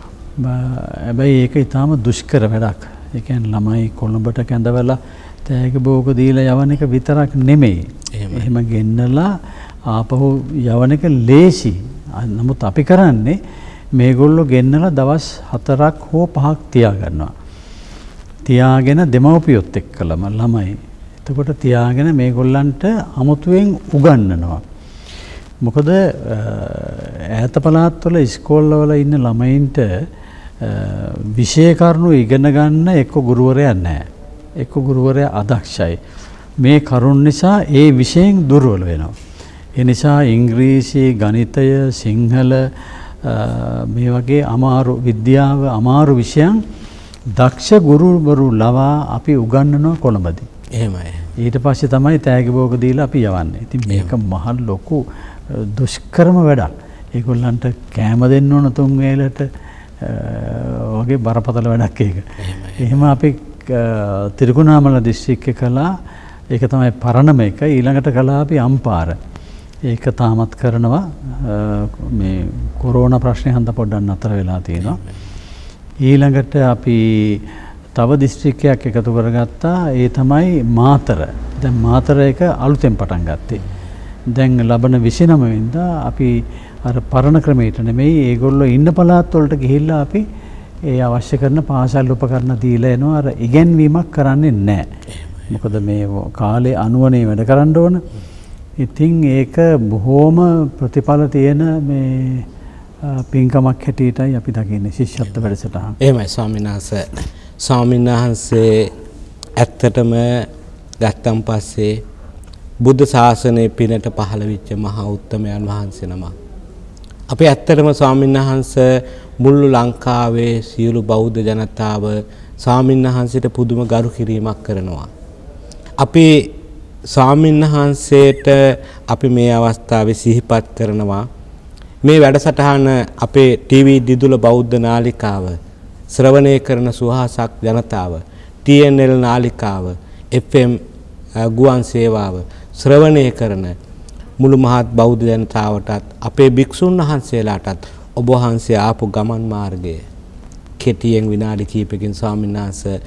හැබැයි ඒක ඊටාම දුෂ්කර වැඩක්. ඒ කියන්නේ ළමයි කොළඹට කැඳවලා තෑගි භෝග දීලා යවන එක විතරක් නෙමෙයි. එහෙම ගෙන්නලා ආපහු යවන එක ලේසි. නමුත් අපි කරන්නේ මේගොල්ලෝ ගෙන්නලා දවස් 4ක් හෝ 5ක් තියාගන්නවා. තියාගෙන දෙමව්පියොත් එක්කලම ළමයි. එතකොට තියාගෙන මේගොල්ලන්ට අමුතුවෙන් උගන්වනවා. මොකද ඈත පළාත්වල ඉස්කෝලවල ඉන්න ළමයින්ට විෂය කරුණු ඉගෙන ගන්න එක්ක ගුරුවරයා නැහැ. එක්ක ගුරුවරයා අදක්ෂයි. මේ කරුණ නිසා ඒ විෂයෙන් දුර්වල වෙනවා. ඒ නිසා ඉංග්‍රීසි, ගණිතය, සිංහල මේ වගේ අමාරු විද්‍යාව අමාරු විෂයන් දක්ෂ ගුරුවරු ලවා අපි උගන්වනවා කොළඹදී. එහෙමයි. ඊට පස්සේ තමයි තෑගි භෝග දීලා අපි යවන්නේ. ඉතින් මේක මහ ලොකු දුෂ්කරම වැඩක්. ඒගොල්ලන්ට කෑම දෙන්න ඕන 3 වේලට වගේ බරපතල වැඩක් ඒක. එහෙම අපි තිරිකුණාමල දිස්ත්‍රික්කේ කළා. ඒක තමයි පරණම එක. ඊළඟට කළා අපි අම්පාර. ඒක තාමත් කරනවා. මේ කොරෝනා ප්‍රශ්නේ හන්ද පොඩ්ඩක් නතර වෙලා තියෙනවා. ඊළඟට අපි තව දිස්ත්‍රික්කයක් එකතු කරගත්තා. ඒ තමයි මාතර. දැන් මාතර එක අලුතෙන් පටන් ගත්තේ. දැන් ලබන 29 වෙනිදා අපි අර පරණ ක්‍රමයට නෙමෙයි ඒගොල්ලෝ ඉන්න පළාත් වලට ගිහිල්ලා අපි ඒ අවශ්‍ය කරන පාසල් උපකරණ දීලා එනවා. අර ඉගැන්වීමක් කරන්නේ නැහැ. මොකද මේ කාලේ අනුවනේ වැඩ කරන්න ඕන. ඉතින් ඒක බොහොම ප්‍රතිඵල තියෙන මේ පින්කමක් හැටියටයි අපි දකින්නේ ශිෂ්‍යත්ව වැඩසටහන. එහෙමයි ස්වාමීන් වහන්සේ ඇත්තටම ගත්තන් පස්සේ බුද්ධ ශාසනයේ පිනට පහළ වෙච්ච මහා උත්තමයන් වහන්සේ නමක්. අපි ඇත්තටම ස්වාමීන් වහන්සේ මුළු ලංකාවේ සියලු බෞද්ධ ජනතාව ස්වාමීන් වහන්සේට පුදුම ගරු කිරීමක් කරනවා. අපි ස්වාමීන් වහන්සේට අපි මේ අවස්ථාවේ සිහිපත් කරනවා. මේ වැඩසටහන අපේ ටීවී දිදුල බෞද්ධ නාලිකාව ශ්‍රවණය කරන සුහසක් ජනතාව, TNL නාලිකාව, FM ගුවන් සේවාව ශ්‍රවණය කරන මුළු මහත් බෞද්ධ ජනතාවටත් අපේ භික්ෂුන් වහන්සේලාටත් ඔබ වහන්සේ ආපු ගමන් මාර්ගය කෙටියෙන් විනාඩි කිහිපකින් ස්වාමීන් වහන්සේ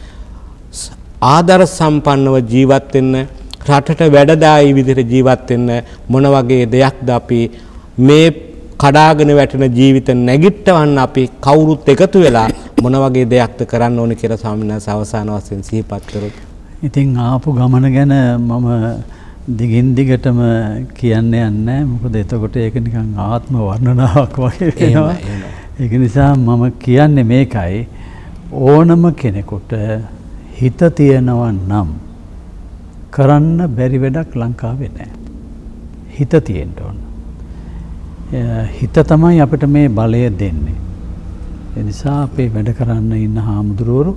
ආදර සම්පන්නව ජීවත් වෙන්න, රටට වැඩදායී විදිහට ජීවත් වෙන්න මොන වගේ දෙයක්ද අපි මේ කඩාගෙන වැටෙන ජීවිත නැගිටවන්න අපි කවුරුත් එකතු වෙලා මොන වගේ දෙයක්ද කරන්න ඕනේ කියලා ස්වාමීන් වහන්සේ අවසාන වශයෙන් සිහිපත් කරොත්. ඉතින් ආපු ගමන ගැන මම දිගින් දිගටම කියන්නේ නැහැ. මොකද එතකොට ඒක නිකන් ආත්ම වර්ණනාවක් වගේ වෙනවා. ඒක නිසා මම කියන්නේ මේකයි, ඕනම කෙනෙකුට හිත තියෙනවා නම් කරන්න බැරි වැඩක් ලංකාවේ නැහැ. හිත තියෙන්න ඕන. හිත තමයි අපිට මේ බලය දෙන්නේ. ඒ නිසා අපේ වැඩ කරන්න ඉන්න හාමුදුරුවෝ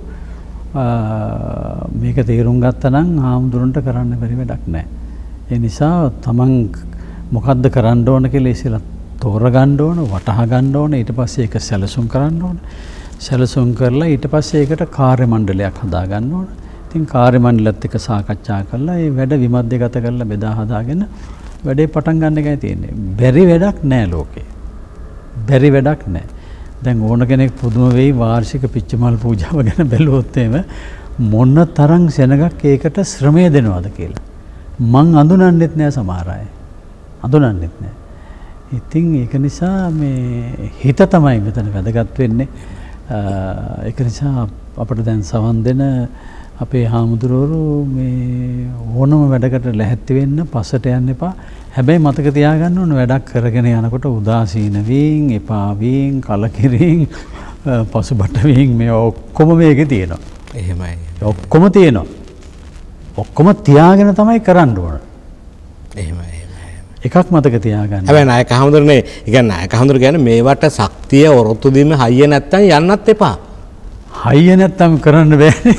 මේක තේරුම් ගත්තා නම් හාමුදුරන්ට කරන්න බැරි වැඩක් නැහැ. ඒ නිසා තමන් මොකද්ද කරන්න ඕන කියලා ඉස්සෙල්ලා තෝරගන්න ඕන, වටහා ගන්න ඕන, ඊට පස්සේ ඒක සැලසුම් කරන්න ඕන. සැලසුම් කරලා ඊට පස්සේ ඒකට කාර්ය මණ්ඩලයක් හදා ගන්න ඕන. ඉතින් කාර්ය මණ්ඩලත් එක්ක සාකච්ඡා කරලා ඒ වැඩ විමධ්‍යගත කරලා බෙදා හදාගෙන වැඩේ පටන් ගන්න එකයි තියෙන්නේ. බැරි වැඩක් නැහැ ලෝකේ. බැරි වැඩක් නැහැ. දැන් ඕන කෙනෙක් පුදුම වෙයි වාර්ෂික පිච්චමල් පූජාව ගැන බැලුවොත් එහෙම මොන තරම් සෙනගක් ඒකට ශ්‍රමය දෙනවද කියලා. මං අඳුනන්නෙත් නෑ සමහර අය. අඳුනන්නෙත් නෑ. ඉතින් ඒක නිසා මේ හිත තමයි මෙතන වැදගත් වෙන්නේ. ඒක නිසා අපිට දැන් සවන් දෙන අපේ හාමුදුරුවෝ මේ ඕනම වැඩකට ලැහැත්ති වෙන්න පස්සට යන්න එපා. හැබැයි මතක තියාගන්න ඕන වැඩක් කරගෙන යනකොට උදාසීන වීම, එපා වීම, කලකිරීම, පසුබට වීම මේ ඔක්කොම මේකේ තියෙනවා. එහෙමයි. ඔක්කොම තියෙනවා. ඔක්කොම තියාගෙන තමයි කරන්න ඕන. එහෙමයි. එකක් මතක තියාගන්න. හැබැයි නායක හාමුදුරනේ, ඒ කියන්නේ නායක හාමුදුර කියන්නේ මේවට ශක්තිය ඔරොත්තු දීම හයිය නැත්තම් යන්නත් එපා. හයිය නැත්තම් කරන්න බෑනේ.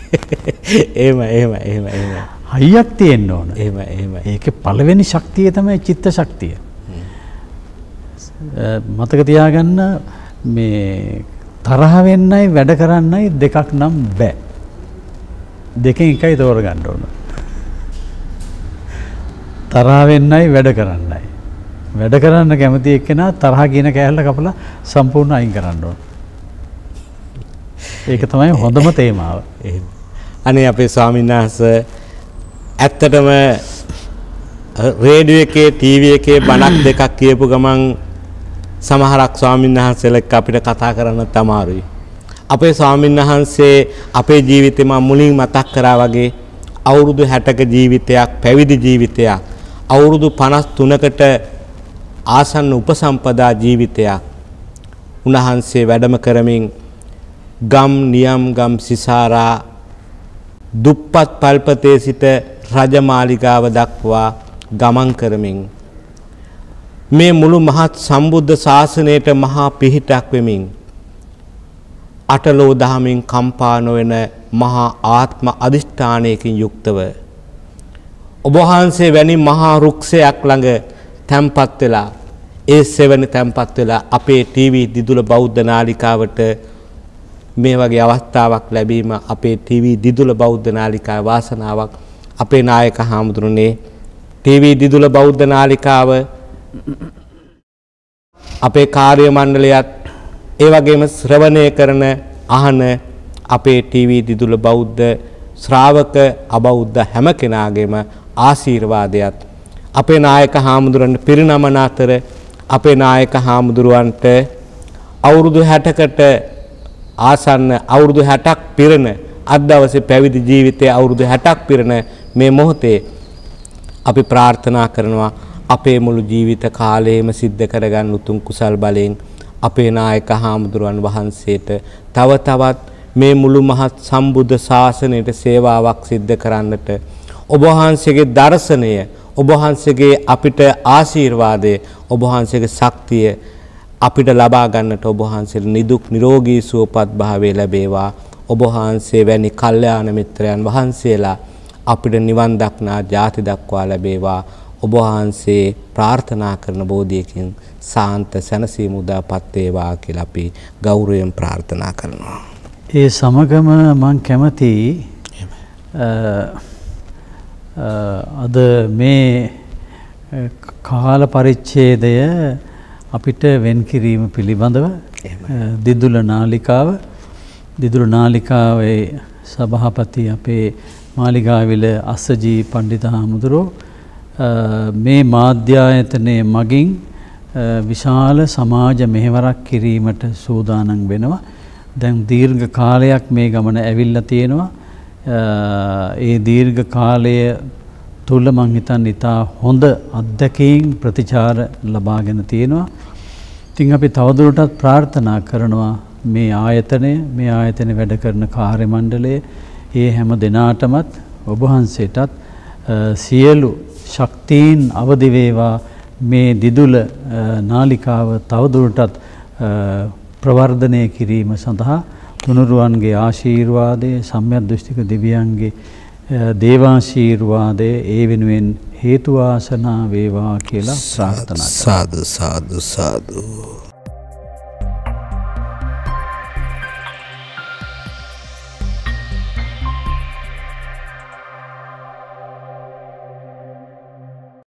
එහෙම. හයියක් තියෙන්න ඕන. එහෙම. ඒකේ පළවෙනි ශක්තිය තමයි චිත්ත ශක්තිය. මතක තියාගන්න මේ තරහ වෙන්නයි වැඩ කරන්නයි දෙකක් නම් බෑ. දෙකෙන් එකයි තෝරගන්න ඕන. තරහ වෙන්නයි වැඩ කරන්නයි. වැඩ කරන්න කැමති එක්කෙනා තරහ කියන කෑල්ල කපලා සම්පූර්ණ අයින් කරන්න ඕන. ඒක තමයි හොඳම තේමාව. අනේ අපේ ස්වාමීන් වහන්සේ ඇත්තටම රේඩියෝ එකේ ටීවී එකේ බණක් දෙකක් කියපු ගමන් සමහරක් ස්වාමීන් වහන්සේලා අපිට කතා කරන්න තමාරුයි. අපේ ස්වාමීන් වහන්සේ අපේ ජීවිතේ මම මුලින් මතක් කරා වගේ අවුරුදු 60ක ජීවිතයක්, පැවිදි ජීවිතයක්, අවුරුදු 53කට ආසන්න උපසම්පදා ජීවිතයක් උන්වහන්සේ වැඩම කරමින් ගම් නියම් ගම් සිසාරා දුප්පත් පල්පතේ සිට රජමාලිගාව දක්වා ගමන් කරමින් මේ මුළු මහත් සම්බුද්ධ ශාසනයට මහා පිහිටක් වෙමින් අටලෝ දහමින් කම්පා නොවන මහා ආත්ම අධිෂ්ඨානයකින් යුක්තව ඔබ වහන්සේ වැනි මහා රුක්ෂයක් ළඟ තැන්පත් වෙලා ඒ සෙවණ තැන්පත් වෙලා අපේ ටීවී දිදුල බෞද්ධ නාලිකාවට මේ වගේ අවස්ථාවක් ලැබීම අපේ ටීවී දිදුල බෞද්ධ නාලිකාවේ වාසනාවක්. අපේ නායක හාමුදුරනේ ටීවී දිදුල බෞද්ධ නාලිකාව අපේ කාර්ය මණ්ඩලයත් ඒ වගේම ශ්‍රවණය කරන අහන අපේ ටීවී දිදුල බෞද්ධ ශ්‍රාවක අබෞද්ධ හැම කෙනාගේම ආශිර්වාදයක් අපේ නායක හාමුදුරන් පිරිනමන අතර අපේ නායක හාමුදුරුවන්ට අවුරුදු 60කට ආසන්න අවුරුදු 60ක් පිරෙන අද දවසේ පැවිදි ජීවිතයේ අවුරුදු 60ක් පිරෙන මේ මොහොතේ අපි ප්‍රාර්ථනා කරනවා අපේ මුළු ජීවිත කාලයේම සිද්ධ කරගන්න උතුම් කුසල් බලයෙන් අපේ නායක හාමුදුරුවන් වහන්සේට තව තවත් මේ මුළු මහත් සම්බුද්ධ ශාසනයට සේවාවක් සිද්ධ කරන්නට ඔබ වහන්සේගේ දර්ශනය ඔබ වහන්සේගේ අපිට ආශිර්වාදය ඔබ වහන්සේගේ ශක්තිය අපිට ලබා ගන්නට ඔබ වහන්සේට නිදුක් නිරෝගී සුවපත් භාවය ලැබේවා ඔබ වහන්සේ වැනි කල්යාණ මිත්‍රයන් වහන්සේලා අපිට නිවන් දක්නා ජාති දක්වා ලැබේවා ඔබ වහන්සේ ප්‍රාර්ථනා කරන බෝධියකින් සාන්ත සැනසීම උදාපත් වේවා කියලා අපි ගෞරවයෙන් ප්‍රාර්ථනා කරනවා. ඒ සමගම මම කැමති අද මේ කාල පරිච්ඡේදය අපිට වෙන් කිරීම පිළිබඳව දිදුල නාලිකාවේ සභාපති අපේ මාලිගාවිල අස්සජී පණ්ඩිත හාමුදුරුවෝ මේ මාධ්‍යායතනයේ මගින් විශාල සමාජ මෙහෙවරක් කිරීමට සූදානම් වෙනවා. දැන් දීර්ඝ කාලයක් මේ ගමන ඇවිල්ලා තියෙනවා. ඒ දීර්ඝ කාලය තුල මං හිතන්නේ ඉතා හොඳ අත්දැකීම් ප්‍රතිචාර ලබාගෙන තියෙනවා. ඉතින් අපි තවදුරටත් ප්‍රාර්ථනා කරනවා මේ ආයතනයේ වැඩ කරන කාර්ය මණ්ඩලය ඒ හැම දිනාටමත් ඔබ වහන්සේටත් සියලු ශක්තියින් අවදි වේවා මේ දිදුල නාලිකාව තවදුරටත් ප්‍රවර්ධනය කිරීම සඳහා තුනුරුවන්ගේ ආශිර්වාදය සම්‍යක් දෘෂ්ටික දෙවියන්ගේ දේවාශිර්වාදය ඒ වෙනුවෙන් හේතු වාසනා වේවා කියලා ප්‍රාර්ථනා කරනවා. සාදු සාදු සාදු